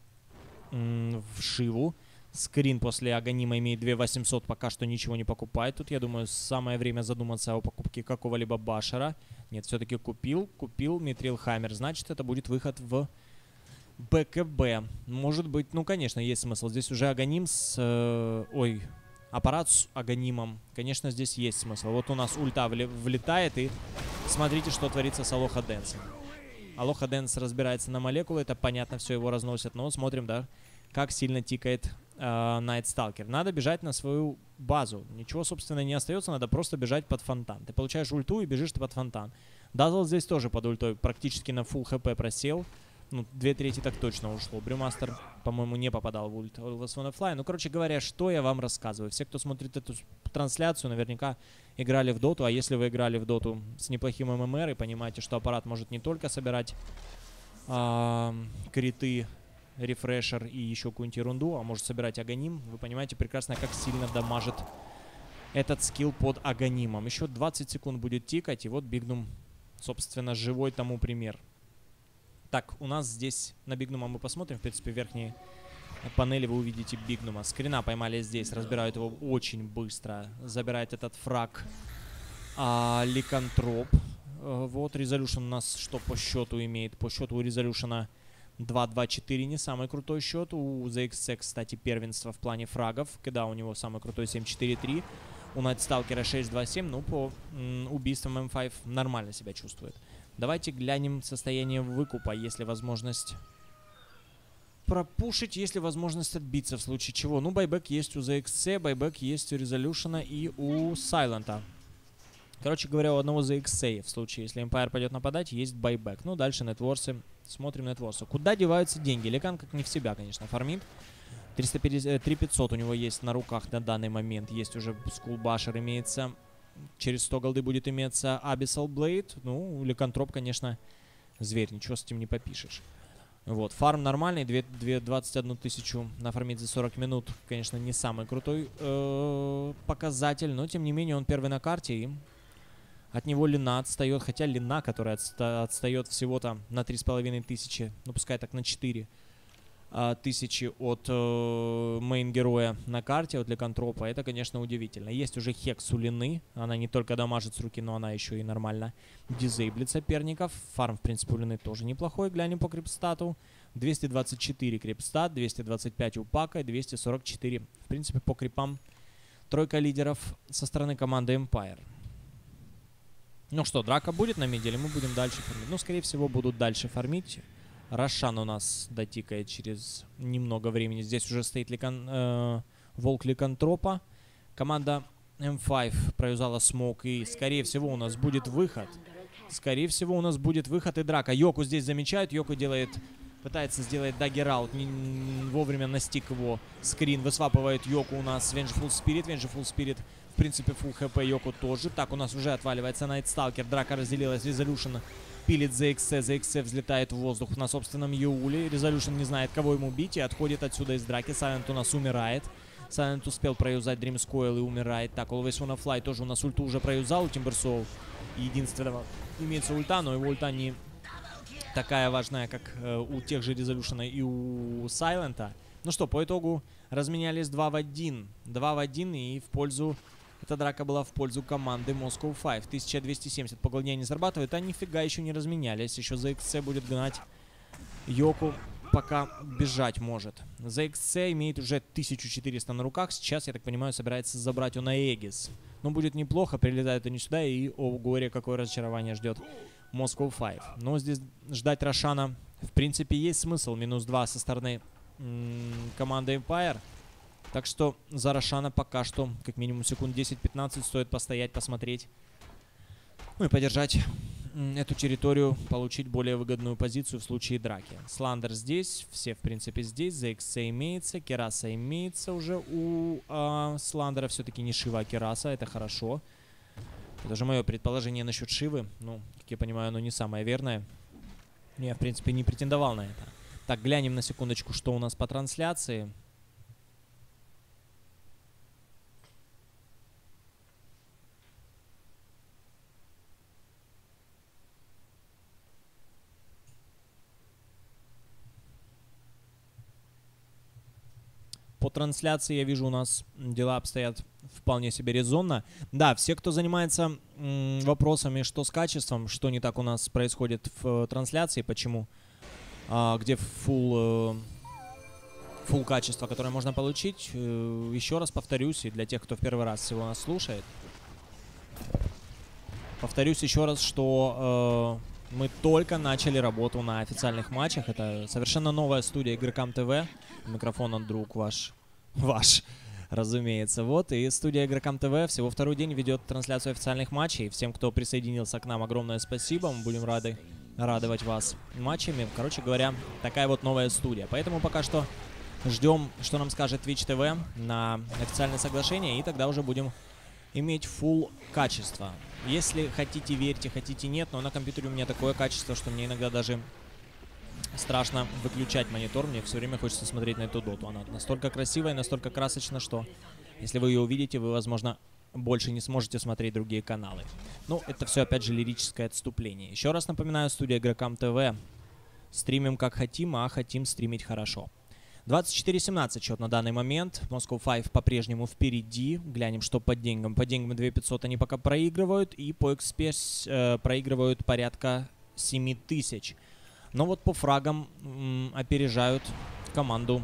в Шиву. Скрин после Аганима имеет две тысячи восемьсот. Пока что ничего не покупает. Тут, я думаю, самое время задуматься о покупке какого-либо башера. Нет, все-таки купил. Купил Митрил Хаммер. Значит, это будет выход в БКБ. Может быть, ну, конечно, есть смысл. Здесь уже Аганим с... Э, ой... Аппарат с Аганимом. Конечно, здесь есть смысл. Вот у нас ульта влетает, и смотрите, что творится с Алоха Дэнсом. Алоха Дэнс разбирается на молекулы, это понятно, все его разносят. Но смотрим, да, как сильно тикает Найт э, Сталкер. Надо бежать на свою базу. Ничего, собственно, не остается, надо просто бежать под фонтан. Ты получаешь ульту и бежишь ты под фонтан. Дазл здесь тоже под ультой практически на фулл хп просел. Ну, две трети так точно ушло. Брюмастер, по-моему, не попадал в ульт Always Wanna Fly. Ну, короче говоря, что я вам рассказываю. Все, кто смотрит эту трансляцию, наверняка играли в доту. А если вы играли в доту с неплохим ММР и понимаете, что аппарат может не только собирать а, криты, рефрешер и еще какую-нибудь ерунду, а может собирать Аганим, вы понимаете прекрасно, как сильно дамажит этот скилл под Аганимом. Еще двадцать секунд будет тикать, и вот Бигнум, собственно, живой тому пример. Так, у нас здесь на Бигнума мы посмотрим. В принципе, в верхней панели вы увидите Бигнума. Скрина поймали здесь. Разбирают его очень быстро. Забирает этот фраг а, Ликантроп. А, вот, Резолюшн у нас что по счету имеет? По счету у Резолюшна два два четыре. Не самый крутой счет. У зет икс си, кстати, первенство в плане фрагов. Когда у него самый крутой семь четыре три. У Найт Сталкера шесть два семь. Ну, по м, убийствам эм пять нормально себя чувствует. Давайте глянем состояние выкупа, если возможность пропушить, если возможность отбиться, в случае чего. Ну, байбек есть у зет икс си, байбек есть у Резолюшена и у Сайлента. Короче говоря, у одного зет икс си, в случае, если Empire пойдет нападать, есть байбек. Ну, дальше нетворсы. Смотрим нетворсы. Куда деваются деньги? Лекан как не в себя, конечно, фармит. триста пятьдесят, три тысячи пятьсот у него есть на руках на данный момент. Есть уже скулбашер имеется. Через сто голды будет иметься Abyssal Blade. Ну, Ликантроп, конечно, зверь. Ничего с этим не попишешь. Вот. Фарм нормальный. двадцать одну тысячу нафармить за сорок минут. Конечно, не самый крутой э-э, показатель. Но, тем не менее, он первый на карте. И от него Лина отстает. Хотя Лина, которая отста отстает всего-то на три с половиной тысячи. Ну, пускай так на четыре тысячи от э, мейн-героя на карте, от Ликантропа. Это, конечно, удивительно. Есть уже Хекс у Лины. Она не только дамажит с руки, но она еще и нормально дизейблит соперников. Фарм, в принципе, у Лины тоже неплохой. Глянем по крипстату. двести двадцать четыре крипстат, двести двадцать пять у Пака, двести сорок четыре. В принципе, по крипам тройка лидеров со стороны команды Empire. Ну что, драка будет на миде, или мы будем дальше фармить? Ну, скорее всего, будут дальше фармить. Рошан у нас дотикает через немного времени. Здесь уже стоит ликан, э, волк Ликантропа. Команда эм пять провязала смок. И, скорее всего, у нас будет выход. Скорее всего, у нас будет выход и драка. Йоку здесь замечают. Йоку делает... Пытается сделать даггер-аут. Вовремя настиг его. Скрин высвапывает Йоку у нас. Vengeful Spirit. Vengeful Spirit, в принципе, фулл хп. Йоку тоже. Так, у нас уже отваливается Найт Сталкер. Драка разделилась. Резолюшн пилит зет икс си. зет икс си взлетает в воздух на собственном Юуле. Резолюшн не знает, кого ему бить, и отходит отсюда из драки. Сайлент у нас умирает. Сайлент успел проюзать Dream Coil и умирает. Так, Always Wanna Fly тоже у нас ульту уже проюзал. У Timbersoul единственного имеется ульта, но его ульта не такая важная, как э, у тех же Резолюшена и у Сайлента. Ну что, по итогу разменялись два в один. два в один, и в пользу... Эта драка была в пользу команды Moscow пять. тысяча двести семьдесят по голде не зарабатывает, а нифига еще не разменялись. Еще зет икс си будет гнать Йоку, пока бежать может. зет икс си имеет уже тысячу четыреста на руках. Сейчас, я так понимаю, собирается забрать он Аегис. Но будет неплохо, прилетают они сюда, и, о горе, какое разочарование ждет Moscow пять. Но здесь ждать Рошана, в принципе, есть смысл. Минус два со стороны команды Empire. Так что за Рошана пока что, как минимум секунд десять-пятнадцать, стоит постоять, посмотреть, Ну и поддержать эту территорию, получить более выгодную позицию в случае драки. Сландер здесь, все в принципе здесь, зет икс си имеется, Кераса имеется уже у э, Сландера, все-таки не Шива, а Кераса, это хорошо. Это же мое предположение насчет Шивы, ну, как я понимаю, оно не самое верное. Я, в принципе, не претендовал на это. Так, глянем на секундочку, что у нас по трансляции. По трансляции я вижу, у нас дела обстоят вполне себе резонно. Да, все, кто занимается м, вопросами, что с качеством, что не так у нас происходит в э, трансляции, почему, а, где full, э, full качество, которое можно получить, э, еще раз повторюсь, и для тех, кто в первый раз всего нас слушает, повторюсь еще раз, что э, мы только начали работу на официальных матчах. Это совершенно новая студия Игрокам ТВ. Микрофон от друг ваш, ваш, разумеется. Вот, и студия Игрокам ТВ всего второй день ведет трансляцию официальных матчей. Всем, кто присоединился к нам, огромное спасибо. Мы будем рады радовать вас матчами. Короче говоря, такая вот новая студия. Поэтому пока что ждем, что нам скажет Twitch ти ви на официальное соглашение, и тогда уже будем иметь full качество. Если хотите, верьте, хотите, нет, но на компьютере у меня такое качество, что мне иногда даже страшно выключать монитор. Мне все время хочется смотреть на эту доту. Она настолько красивая, настолько красочна, что если вы ее увидите, вы, возможно, больше не сможете смотреть другие каналы. Ну, это все, опять же, лирическое отступление. Еще раз напоминаю, студия Игрокам ТВ. Стримим как хотим, а хотим стримить хорошо. двадцать четыре семнадцать счет на данный момент. Moscow Five по-прежнему впереди. Глянем, что по деньгам. По деньгам две тысячи пятьсот они пока проигрывают. И по икс пи э, проигрывают порядка семь тысяч. Но вот по фрагам м, опережают команду,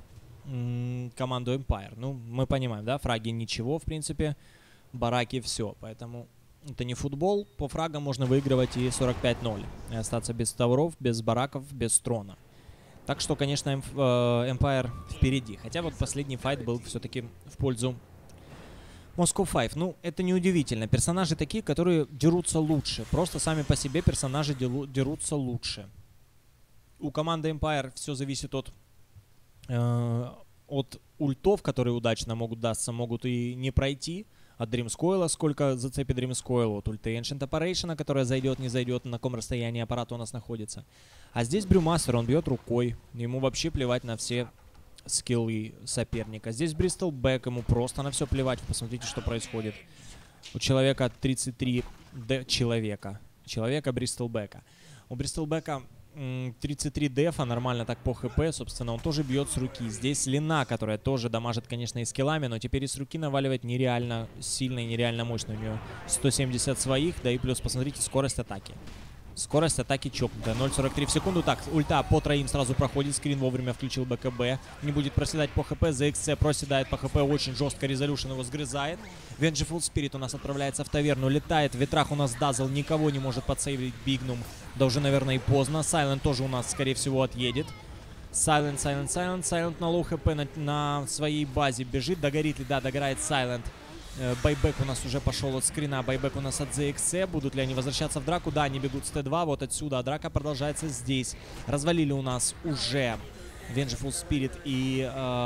м, команду Empire. Ну, мы понимаем, да, фраги ничего, в принципе, бараки все. Поэтому это не футбол. По фрагам можно выигрывать и сорок пять ноль. И остаться без тавров, без бараков, без трона. Так что, конечно, Empire впереди. Хотя вот последний файт был все-таки в пользу Moscow Five. Ну, это неудивительно. Персонажи такие, которые дерутся лучше. Просто сами по себе персонажи дерутся лучше. У команды Empire все зависит от, э, от ультов, которые удачно могут даться, могут и не пройти. От Dreamscoil, сколько зацепит Dreamscoil, от ульты Ancient Operation, которая зайдет, не зайдет, на каком расстоянии аппарат у нас находится. А здесь Брюмастер, он бьет рукой. Ему вообще плевать на все скиллы соперника. Здесь Bristleback, ему просто на все плевать. Посмотрите, что происходит. У человека тридцать три д человека. Человека Bristleback. У Bristleback тридцать три дефа, нормально так по хп, собственно, он тоже бьет с руки. Здесь Лина, которая тоже дамажит, конечно, и скиллами, но теперь и с руки наваливать нереально сильно и нереально мощно. У нее сто семьдесят своих, да и плюс, посмотрите, скорость атаки. Скорость атаки чокнутая. ноль сорок три в секунду. Так, ульта по троим сразу проходит. Скрин вовремя включил БКБ. Не будет проседать по хп. зет икс си проседает по хп очень жестко. Резолюшн его сгрызает. Vengeful Spirit у нас отправляется в таверну. Летает в ветрах у нас Дазл. Никого не может подсейвить Бигнум. Да уже, наверное, и поздно. Сайлент тоже у нас, скорее всего, отъедет. Сайлент, Сайлент, Сайлент. Сайлент на лоу хп на, на своей базе бежит. Догорит ли? Да, догорает Сайлент. Байбек у нас уже пошел от скрина. Байбек у нас от зет икс си. Будут ли они возвращаться в драку? Да, они бегут с тэ два. Вот отсюда. А драка продолжается здесь. Развалили у нас уже Vengeful Spirit и,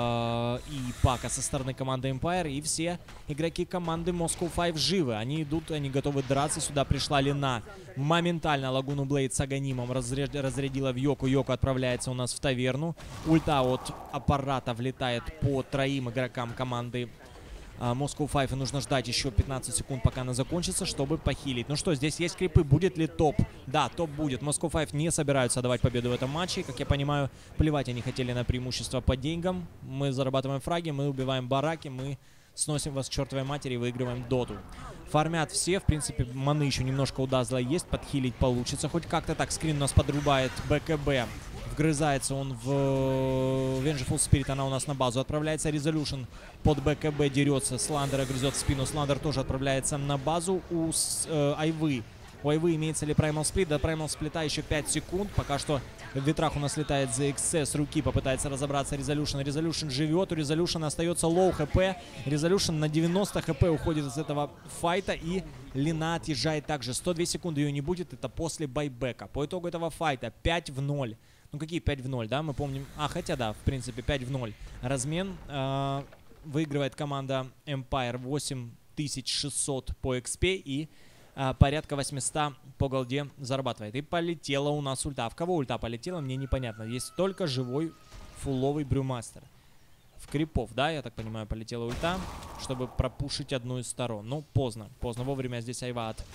э, и Пака со стороны команды Empire. И все игроки команды Moscow Five живы. Они идут, они готовы драться. Сюда пришла Лина. Моментально Лагуну Блейд с Аганимом разряд, разрядила в Йоку. Йоку отправляется у нас в таверну. Ульта от аппарата влетает по троим игрокам команды Moscow Five, и нужно ждать еще пятнадцать секунд, пока она закончится, чтобы похилить. Ну что, здесь есть крипы, будет ли топ? Да, топ будет. Moscow Five не собираются отдавать победу в этом матче. Как я понимаю, плевать они хотели на преимущество по деньгам. Мы зарабатываем фраги, мы убиваем бараки, мы сносим вас к чертовой матери и выигрываем доту. Фармят все, в принципе, маны еще немножко у Дазла есть, подхилить получится. Хоть как-то так, скрин у нас подрубает БКБ. Вгрызается он в Vengeful Spirit, она у нас на базу отправляется. Resolution под БКБ дерется, Сландера грызет в спину. Сландер тоже отправляется на базу. У э, Айвы Ой, вы, имеется ли Primal Split? До Primal Split еще пять секунд. Пока что в ветрах у нас летает зет икс си с руки. Попытается разобраться Resolution. Resolution живет. У Resolution остается лоу хп. Resolution на девяносто хп уходит из этого файта. И Лина отъезжает также. сто две секунды ее не будет. Это после байбека. По итогу этого файта пять в ноль. Ну какие пять в ноль, да? Мы помним... А, хотя да, в принципе, пять в ноль. Размен. Э выигрывает команда Empire восемь тысяч шестьсот по экс пи и... А, порядка восьмисот по голде зарабатывает. И полетела у нас ульта. А в кого ульта полетела, мне непонятно. Есть только живой фулловый брюмастер. В крипов, да, я так понимаю, полетела ульта, чтобы пропушить одну из сторон. Ну, поздно. Поздно. Вовремя здесь Айва от,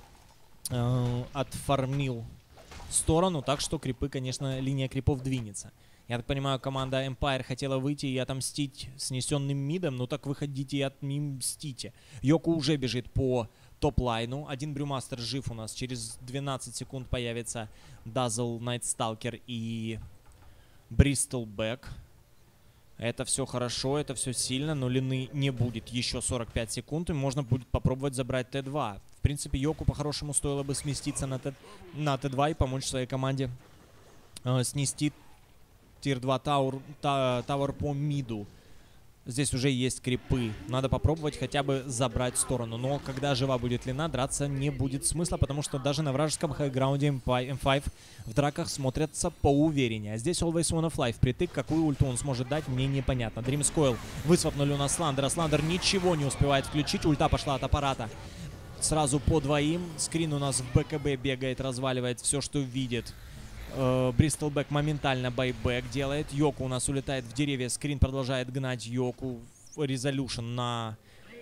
э, отфармил сторону. Так что крипы, конечно, линия крипов двинется. Я так понимаю, команда Empire хотела выйти и отомстить снесенным мидом. Ну так выходите и отмстите. Йоку уже бежит по топ-лайну. Один брюмастер жив у нас. Через двенадцать секунд появится Dazzle, Найтсталкер и Бристлбэк. Это все хорошо, это все сильно, но Лины не будет еще сорок пять секунд, и можно будет попробовать забрать Т два. В принципе, Йоку по-хорошему стоило бы сместиться на Т, на Т два и помочь своей команде э, снести тир два тауэр, та, тауэр по миду. Здесь уже есть крипы. Надо попробовать хотя бы забрать сторону. Но когда жива будет Лина, драться не будет смысла, потому что даже на вражеском хайграунде эм пять в драках смотрятся поувереннее. А здесь Always Wanna Fly впритык. Какую ульту он сможет дать, мне непонятно. Dreams Coil высвапнули у нас Сландера. Сландер ничего не успевает включить. Ульта пошла от аппарата. Сразу по двоим. Скрин у нас в БКБ бегает, разваливает все, что видит. Бристлбэк моментально байбэк делает. Йоку у нас улетает в деревья. Скрин продолжает гнать Йоку. Resolution на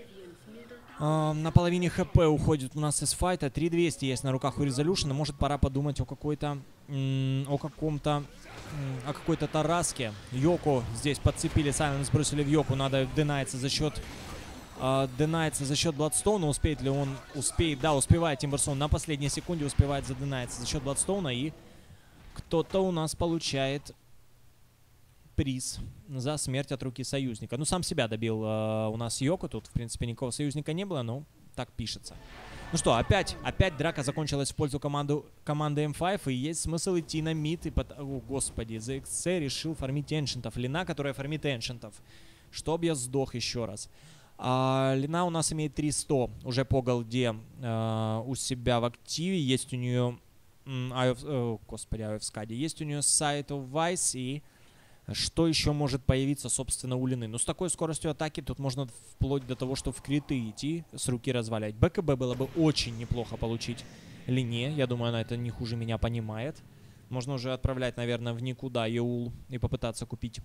э, на половине хп уходит у нас из файта. три двести есть на руках у Resolution. Может, пора подумать о какой-то о каком-то о какой-то тараске. Йоку здесь подцепили, Сайленс бросили в Йоку. Надо денайться за счет э, денайться за счет Бладстоуна. Успеет ли он? Успеет. Да, успевает Тимберсон. На последней секунде успевает заденайться за счет Бладстоуна. И кто-то у нас получает приз за смерть от руки союзника. Ну, сам себя добил э, у нас Йоку. Тут, в принципе, никакого союзника не было, но так пишется. Ну что, опять, опять драка закончилась в пользу команду, команды эм пять. И есть смысл идти на мид. И под... О, господи, зет икс си решил фармить эншентов. Лина, которая фармит эншентов. Чтоб я сдох еще раз. А, Лина у нас имеет триста уже по голде э, у себя в активе. Есть у нее... Eye of, oh, господи, Eye of Skadi. Есть у нее Sight of Vice. И что еще может появиться, собственно, у Лины? Ну, с такой скоростью атаки тут можно вплоть до того, что в криты идти, с руки развалять. БКБ было бы очень неплохо получить Лине. Я думаю, она это не хуже меня понимает. Можно уже отправлять, наверное, в никуда Еул и попытаться купить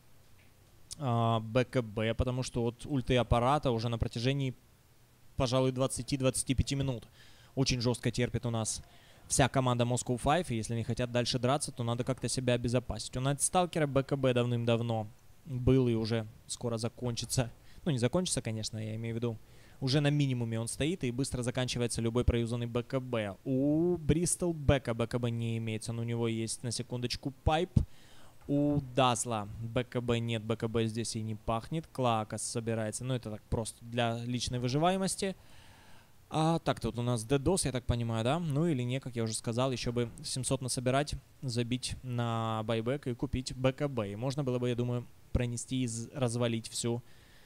а, БКБ, потому что вот ульты аппарата уже на протяжении, пожалуй, двадцати-двадцати пяти минут очень жестко терпит у нас вся команда Moscow пять, и если не хотят дальше драться, то надо как-то себя обезопасить. У Найтсталкера БКБ давным-давно был и уже скоро закончится. Ну, не закончится, конечно, я имею в виду. Уже на минимуме он стоит, и быстро заканчивается любой проюзанный БКБ. У Бристлбэка БКБ не имеется, но у него есть, на секундочку, пайп. У Дазла БКБ нет, БКБ здесь и не пахнет. Клаакас собирается, ну, это так просто для личной выживаемости. А так, тут у нас дедос, я так понимаю, да? Ну или не, как я уже сказал, еще бы семьсот насобирать, забить на байбек и купить БКБ. И можно было бы, я думаю, пронести и развалить всю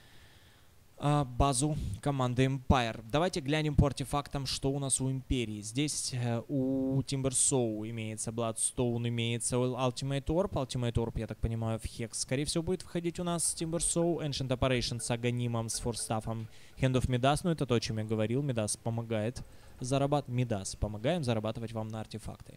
а, базу команды Empire. Давайте глянем по артефактам, что у нас у Империи. Здесь э, у Timbersaw имеется Bloodstone, имеется Ultimate Orb. Ultimate Orb, я так понимаю, в Hex, скорее всего, будет входить у нас Timbersaw. Ancient Operation с Аганимом, с Форстафом. Hand of Midas, ну это то, о чем я говорил. Midas помогает зарабатывать. Midas, помогаем зарабатывать вам на артефакты.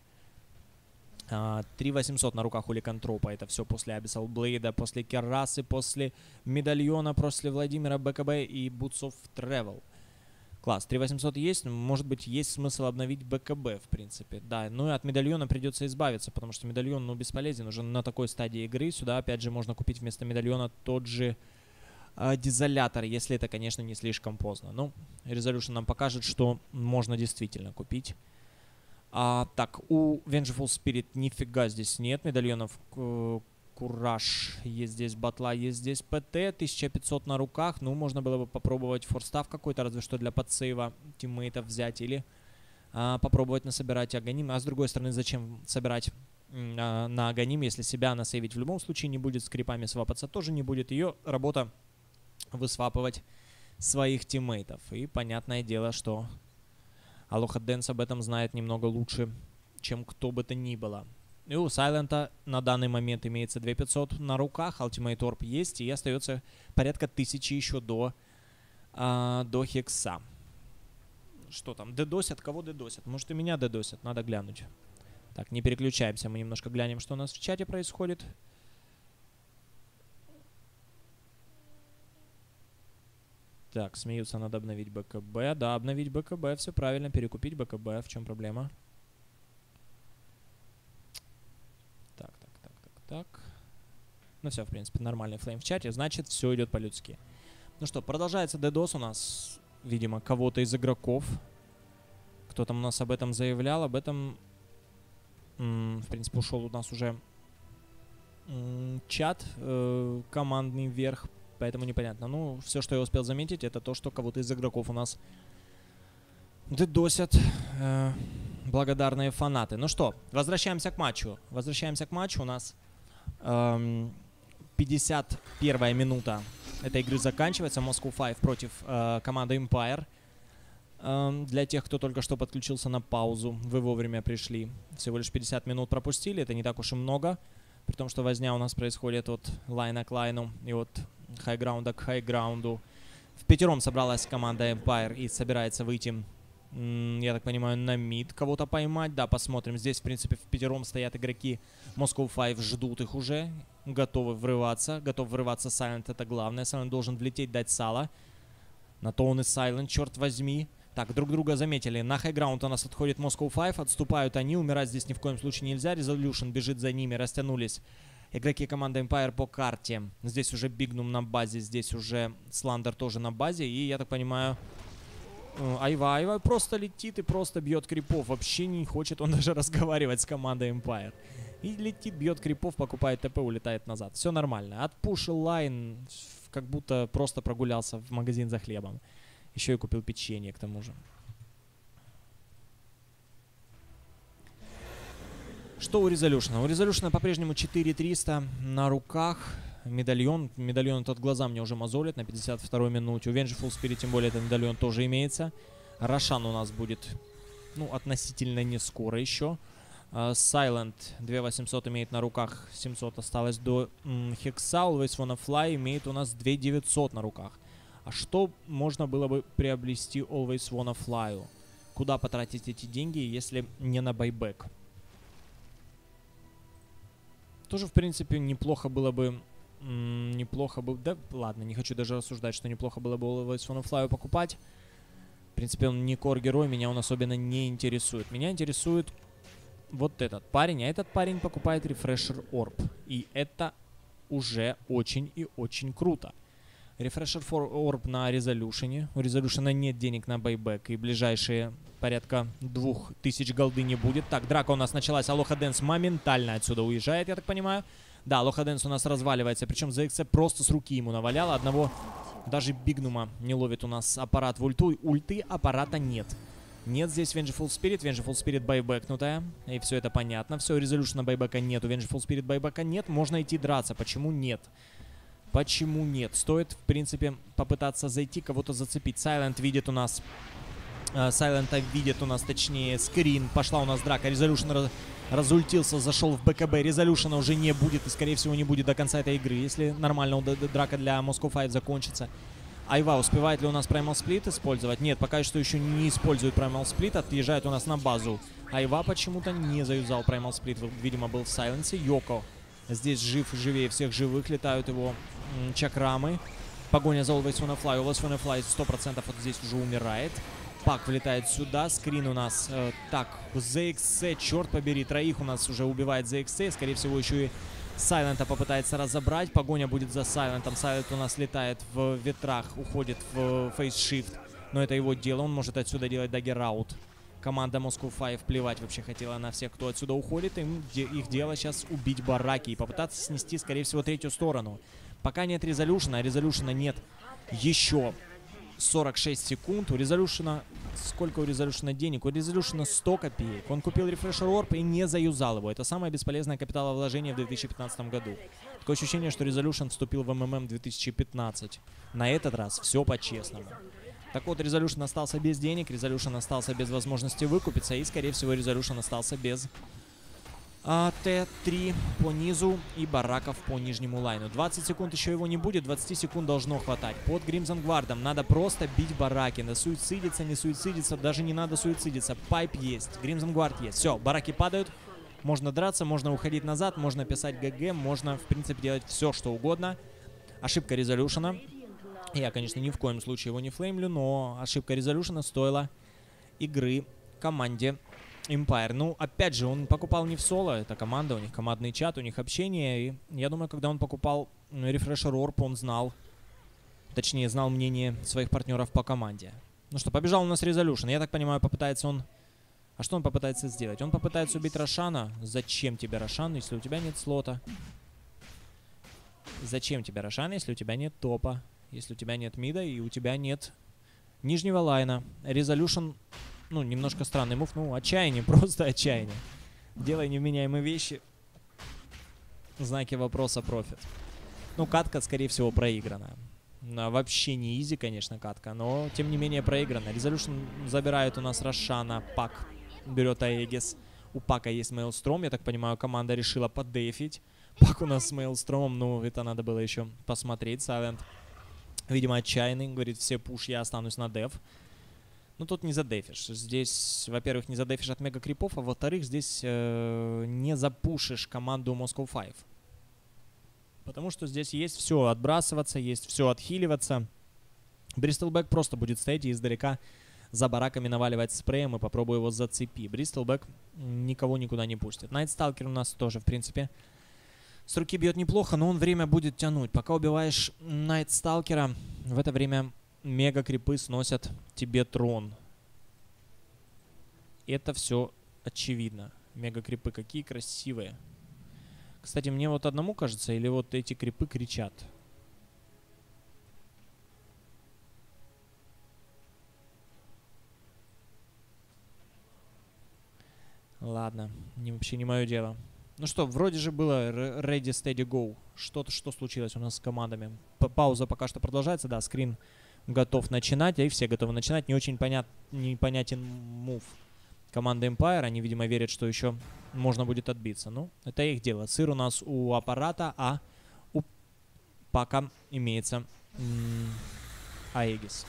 три восемьсот на руках у Ликантропа. Это все после Abyssal Blade, после Керрасы, после Медальона, после Владимира БКБ и Boots of Travel. Класс. три восемьсот есть. Может быть, есть смысл обновить БКБ, в принципе. Да, ну и от Медальона придется избавиться, потому что Медальон, ну, бесполезен уже на такой стадии игры. Сюда, опять же, можно купить вместо Медальона тот же э, Дизолятор, если это, конечно, не слишком поздно. Ну, Resolution нам покажет, что можно действительно купить. А, так, у Vengeful Spirit нифига здесь нет медальонов. Кураж есть здесь, батла есть здесь, ПТ, тысяча пятьсот на руках. Ну, можно было бы попробовать форстав какой-то, разве что для подсейва тиммейтов взять. Или а, попробовать насобирать Аганим. А с другой стороны, зачем собирать а, на Аганим, если себя насейвить в любом случае не будет, с крипами свапаться тоже не будет. Ее работа высвапывать своих тиммейтов. И понятное дело, что Aloha Dance об этом знает немного лучше, чем кто бы то ни было. И у Сайлента на данный момент имеется две тысячи пятьсот на руках, Ultimate Orb есть, и остается порядка тысячи еще до, а, до Хекса. Что там? Дедосят? Кого дедосят? Может, и меня дедосят? Надо глянуть. Так, не переключаемся, мы немножко глянем, что у нас в чате происходит. Так, смеются, надо обновить БКБ. Да, обновить БКБ, все правильно, перекупить БКБ. В чем проблема? Так, так, так, так, так. Ну все, в принципе, нормальный флейм в чате. Значит, все идет по-людски. Ну что, продолжается дедос у нас, видимо, кого-то из игроков. Кто там у нас об этом заявлял, об этом, м, в принципе, ушел у нас уже м, чат э, командный вверх, поэтому непонятно. Ну, все, что я успел заметить, это то, что кого-то из игроков у нас дедосят э, благодарные фанаты. Ну что, возвращаемся к матчу. Возвращаемся к матчу. У нас эм, пятьдесят первая минута этой игры заканчивается. Moscow Five против э, команды Empire. Эм, для тех, кто только что подключился на паузу, вы вовремя пришли. Всего лишь пятьдесят минут пропустили. Это не так уж и много. При том, что возня у нас происходит от лайна к лайну и от хайграунда к хайграунду. В пятером собралась команда Empire и собирается выйти, я так понимаю, на мид кого-то поймать. Да, посмотрим. Здесь, в принципе, в пятером стоят игроки Moscow Five, ждут их уже. Готовы врываться. Готов врываться Silent, это главное. Silent должен влететь, дать сало. На то он и Silent, черт возьми. Так, друг друга заметили. На хайграунд у нас отходит Moscow Five. Отступают они. Умирать здесь ни в коем случае нельзя. Resolution бежит за ними. Растянулись игроки команды Empire по карте. Здесь уже Бигнум на базе. Здесь уже Сландер тоже на базе. И, я так понимаю, Айва, Айва просто летит и просто бьет крипов. Вообще не хочет он даже разговаривать с командой Empire. И летит, бьет крипов, покупает ТП, улетает назад. Все нормально. Отпушил лайн, как будто просто прогулялся в магазин за хлебом. Еще и купил печенье к тому же. Что у Resolution? У Resolution по-прежнему четыре триста на руках. Медальон. Медальон этот глаза мне уже мозолит на пятьдесят второй минуте. У Vengeful Spirit, тем более, этот медальон тоже имеется. Рошан у нас будет, ну, относительно не скоро еще. Uh, Silent две тысячи восемьсот имеет на руках. семьсот осталось до Хекса. Always Wanna Fly имеет у нас две тысячи девятьсот на руках. А что можно было бы приобрести Always Wanna Fly? Куда потратить эти деньги, если не на байбек? Тоже, в принципе, неплохо было бы... Неплохо бы... Да, ладно, не хочу даже рассуждать, что неплохо было бы Always Wanna Fly покупать. В принципе, он не кор-герой, меня он особенно не интересует. Меня интересует вот этот парень, а этот парень покупает Refresher Orb. И это уже очень и очень круто. Refresher Orb на Resolution. У Resolution нет денег на байбек, и ближайшие порядка двух тысяч голды не будет. Так, драка у нас началась. Aloha Dance моментально отсюда уезжает, я так понимаю. Да, Aloha Dance у нас разваливается, причем зэ икс просто с руки ему наваляла. Одного даже Бигнума не ловит у нас аппарат в ульту. Ульты аппарата нет. Нет здесь Vengeful Spirit. Vengeful Spirit байбекнутая. И все это понятно. Все, Resolution байбека нет. У Vengeful Spirit байбека нет. Можно идти драться. Почему нет? Почему нет? Стоит, в принципе, попытаться зайти, кого-то зацепить. Silent видит у нас... Silent видит у нас, точнее, скрин. Пошла у нас драка. Resolution раз, разультился, зашел в БКБ. Resolution уже не будет и, скорее всего, не будет до конца этой игры, если нормально драка для Moscow Five закончится. Айва успевает ли у нас Primal Split использовать? Нет, пока что еще не использует Primal Split. Отъезжает у нас на базу. Айва почему-то не заюзал Primal Split. Видимо, был в Сайленсе. Йоко здесь жив и живее всех живых. Летают его м, чакрамы. Погоня за Always Wanna Fly. Always Wanna Fly сто процентов вот здесь уже умирает. Пак влетает сюда. Скрин у нас... Э, так, зэ икс, черт побери. Троих у нас уже убивает зэ икс. Скорее всего, еще и Сайлента попытается разобрать. Погоня будет за Сайлентом. Сайлент у нас летает в ветрах, уходит в фейс-шифт. Но это его дело. Он может отсюда делать даггер-аут. Команда Moscow Five плевать вообще хотела на всех, кто отсюда уходит. Им де их дело сейчас убить бараки и попытаться снести, скорее всего, третью сторону. Пока нет Resolution, а Resolution нет еще сорок шесть секунд. У Резолюшена... Сколько у Резолюшена денег? У Резолюшена сто копеек. Он купил Refresher Orb и не заюзал его. Это самое бесполезное капиталовложение в две тысячи пятнадцатом году. Такое ощущение, что Резолюшен вступил в эм эм эм две тысячи пятнадцать. На этот раз все по-честному. Так вот, Резолюшен остался без денег, Резолюшен остался без возможности выкупиться, и, скорее всего, Резолюшен остался без а, Т три по низу и бараков по нижнему лайну. двадцать секунд еще его не будет, двадцать секунд должно хватать. Под Гримзон Гвардом надо просто бить бараки. На суицидиться, не суицидиться, даже не надо суицидиться. Пайп есть, Гримзон Гвард есть. Все, бараки падают, можно драться, можно уходить назад, можно писать ГГ, можно, в принципе, делать все, что угодно. Ошибка Резолюшена. Я, конечно, ни в коем случае его не флеймлю, но ошибка Резолюшена стоила игры команде Empire. Ну, опять же, он покупал не в соло, это команда, у них командный чат, у них общение. И я думаю, когда он покупал Refresher Orb, он знал, точнее, знал мнение своих партнеров по команде. Ну что, побежал у нас Резолюшен. Я так понимаю, попытается он... А что он попытается сделать? Он попытается убить Рошана. Зачем тебе Рошан, если у тебя нет слота? Зачем тебе Рошан, если у тебя нет топа? Если у тебя нет мида и у тебя нет нижнего лайна. Резолюшн, ну, немножко странный мув. Ну, отчаяние, просто отчаяние. Делай невменяемые вещи. Знаки вопроса, профит. Ну, катка, скорее всего, проиграна. Вообще не изи, конечно, катка, но, тем не менее, проиграна. Резолюшн забирает у нас Рошана, Пак берет Аегис. У Пака есть Мейлстром, я так понимаю, команда решила поддефить. Пак у нас с Мейлстромом, ну, это надо было еще посмотреть. Сайлент, видимо, отчаянный, говорит, все пуш, я останусь на деф. Ну, тут не задефишь. Здесь, во-первых, не задефишь от мега-крипов, а во-вторых, здесь э, не запушишь команду Moscow Five. Потому что здесь есть все отбрасываться, есть все отхиливаться. Бристлбэк просто будет стоять и издалека за бараками наваливать спреем и попробую его зацепи. Бристлбэк никого никуда не пустит. Найтсталкер у нас тоже, в принципе, с руки бьет неплохо, но он время будет тянуть. Пока убиваешь Найтсталкера, в это время мега-крипы сносят тебе трон. Это все очевидно. Мега-крипы какие красивые. Кстати, мне вот одному кажется, или вот эти крипы кричат? Ладно, не, вообще не мое дело. Ну что, вроде же было ready, steady, go. Что-то, что случилось у нас с командами? П Пауза пока что продолжается, да, скрин готов начинать, а и все готовы начинать. Не очень понят, непонятен мув команды Empire. Они, видимо, верят, что еще можно будет отбиться. Ну, это их дело. Сыр у нас у аппарата, а у Пака имеется Аегис.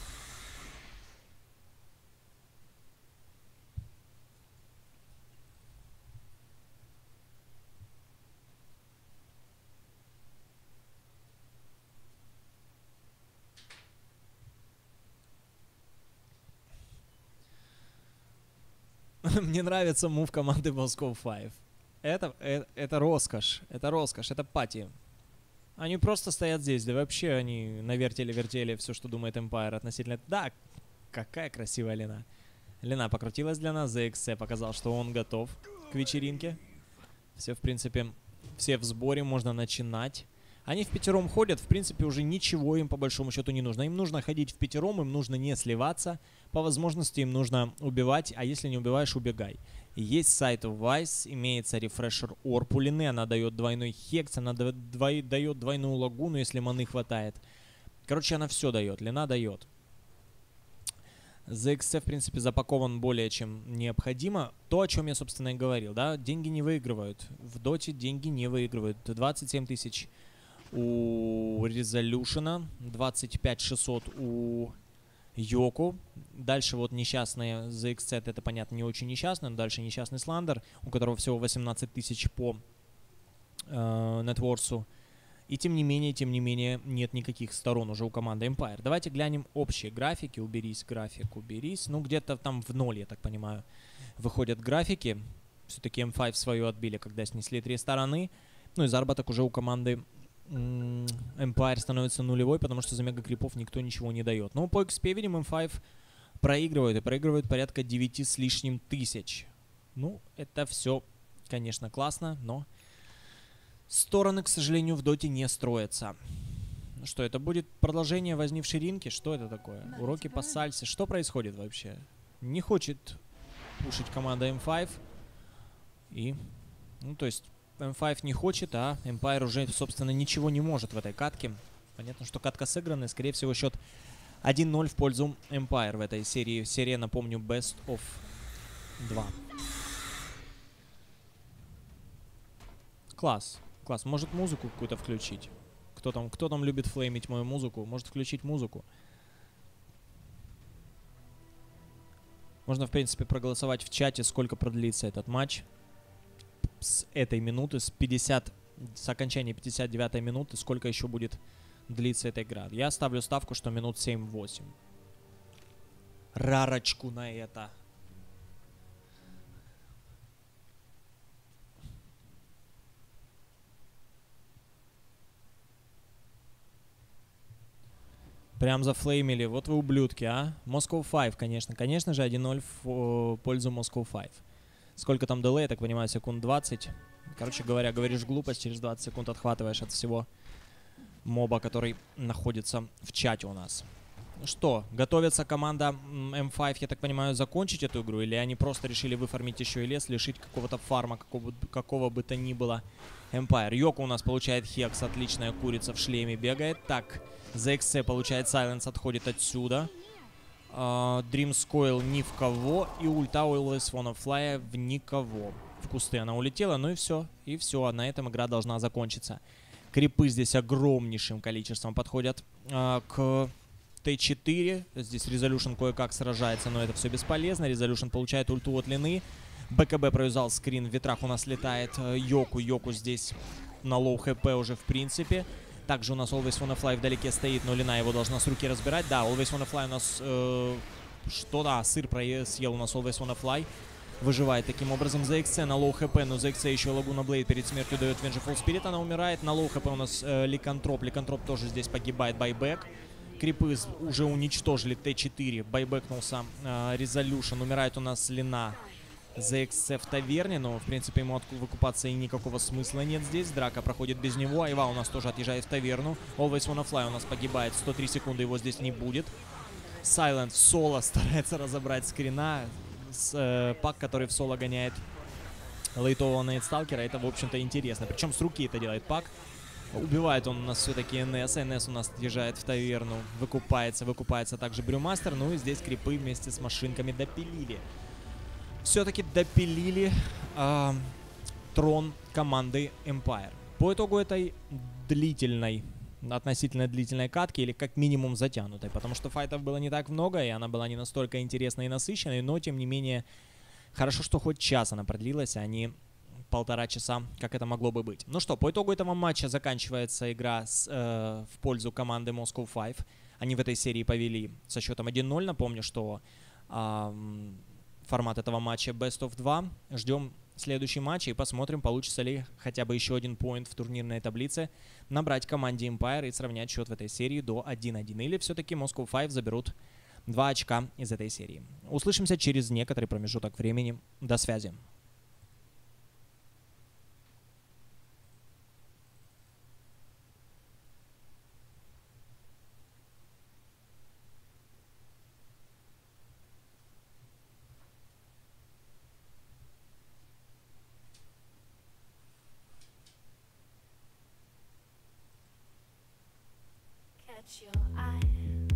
Мне нравится мув команды Moscow Five. Это, это, это роскошь. Это роскошь. Это пати. Они просто стоят здесь. Да вообще они навертели-вертели все, что думает Empire относительно... Да, какая красивая Лина. Лина покрутилась для нас. зэ икс си показал, что он готов к вечеринке. Все, в принципе, все в сборе. Можно начинать. Они в пятером ходят, в принципе, уже ничего им по большому счету не нужно. Им нужно ходить в пятером, им нужно не сливаться. По возможности им нужно убивать, а если не убиваешь, убегай. Есть сайт of Vice, имеется Refresher Orb у Лины, она дает двойной хекс, она дво дает двойную лагуну, если маны хватает. Короче, она все дает, Лина дает. зэ икс си, в принципе, запакован более чем необходимо. То, о чем я, собственно, и говорил, да, деньги не выигрывают. В доте деньги не выигрывают. двадцать семь тысяч у Резолюшена, двадцать пять шестьсот у Йоку. Дальше вот несчастные зэ икс си, это, понятно, не очень несчастный, но дальше несчастный Сландер, у которого всего восемнадцать тысяч по э, нетворсу. И тем не менее, тем не менее, нет никаких сторон уже у команды Empire. Давайте глянем общие графики. Уберись, график, уберись. Ну, где-то там в ноль, я так понимаю, выходят графики. Все-таки эм пять свою отбили, когда снесли три стороны. Ну и заработок уже у команды Empire становится нулевой, потому что за мега-крипов никто ничего не дает. Но по экс пи, видим, эм пять проигрывает, и проигрывает порядка девяти с лишним тысяч. Ну, это все, конечно, классно, но стороны, к сожалению, в доте не строятся. Что, это будет продолжение возни в ширинке? Что это такое? Уроки по сальсе? Что происходит вообще? Не хочет пушить команда эм пять. И, ну, то есть, эм пять не хочет, а Empire уже, собственно, ничего не может в этой катке. Понятно, что катка сыграна, скорее всего, счет один ноль в пользу Empire в этой серии. Серия, напомню, Best of два. Класс, класс. Может музыку какую-то включить? Кто там, кто там любит флеймить мою музыку? Может включить музыку? Можно, в принципе, проголосовать в чате, сколько продлится этот матч. С этой минуты, с пятидесятой, с окончания пятьдесят девятой минуты, сколько еще будет длиться эта игра. Я ставлю ставку, что минут семь-восемь. Рарочку на это. Прям зафлеймили. Вот вы ублюдки, а? Moscow пять, конечно. Конечно же, один ноль в пользу Moscow пять. Сколько там дилей, я так понимаю, секунд двадцать. Короче говоря, говоришь глупость, через двадцать секунд отхватываешь от всего моба, который находится в чате у нас. Ну что, готовится команда эм пять, я так понимаю, закончить эту игру? Или они просто решили выфармить еще и лес, лишить какого-то фарма, какого, какого бы то ни было Empire? Йоко у нас получает хекс, отличная курица в шлеме бегает. Так, зэ икс си получает сайленс, отходит отсюда. Uh, Dreams Coil ни в кого. И ульта Always Wanna Fly в никого. В кусты она улетела, ну и все. И все, на этом игра должна закончиться. Крипы здесь огромнейшим количеством подходят uh, к тэ четыре. Здесь Resolution кое-как сражается, но это все бесполезно. Resolution получает ульту от Лины. БКБ провязал скрин, в ветрах у нас летает uh, Йоку. Йоку здесь на лоу хп уже в принципе. Также у нас Always Wanna Fly вдалеке стоит, но Лина его должна с руки разбирать. Да, Always Wanna Fly у нас... Э, что, да, сыр съел у нас Always Wanna Fly. Выживает таким образом зэ икс си на лоу хп, но зэ икс си еще Лагуна Блейд перед смертью дает Vengeful Spirit. Она умирает. На лоу хп у нас э, Ликантроп. Ликантроп тоже здесь погибает. Байбэк. Крипы уже уничтожили тэ четыре. Байбэкнулся э, Resolution. Умирает у нас Лина. зэ икс си в таверне, но, в принципе, ему выкупаться и никакого смысла нет здесь. Драка проходит без него. Айва у нас тоже отъезжает в таверну. Always Wanna Fly у нас погибает. сто три секунды его здесь не будет. Silent в соло старается разобрать скрина. С, э, пак, который в соло гоняет лейтового Найтсталкера. Это, в общем-то, интересно. Причем с руки это делает пак. Убивает он у нас все-таки эн эс. эн эс у нас отъезжает в таверну. Выкупается. Выкупается также Брюмастер. Ну и здесь крипы вместе с машинками допилили. Все-таки допилили э, трон команды Empire. По итогу этой длительной, относительно длительной катки, или как минимум затянутой, потому что файтов было не так много, и она была не настолько интересной и насыщенной, но тем не менее, хорошо, что хоть час она продлилась, а не полтора часа, как это могло бы быть. Ну что, по итогу этого матча заканчивается игра с, э, в пользу команды Moscow пять. Они в этой серии повели со счетом один ноль. Напомню, что... Э, формат этого матча Best of два. Ждем следующий матч и посмотрим, получится ли хотя бы еще один поинт в турнирной таблице набрать команде Empire и сравнять счет в этой серии до один один. Или все-таки Moscow пять заберут два очка из этой серии. Услышимся через некоторый промежуток времени. До связи. Your eye.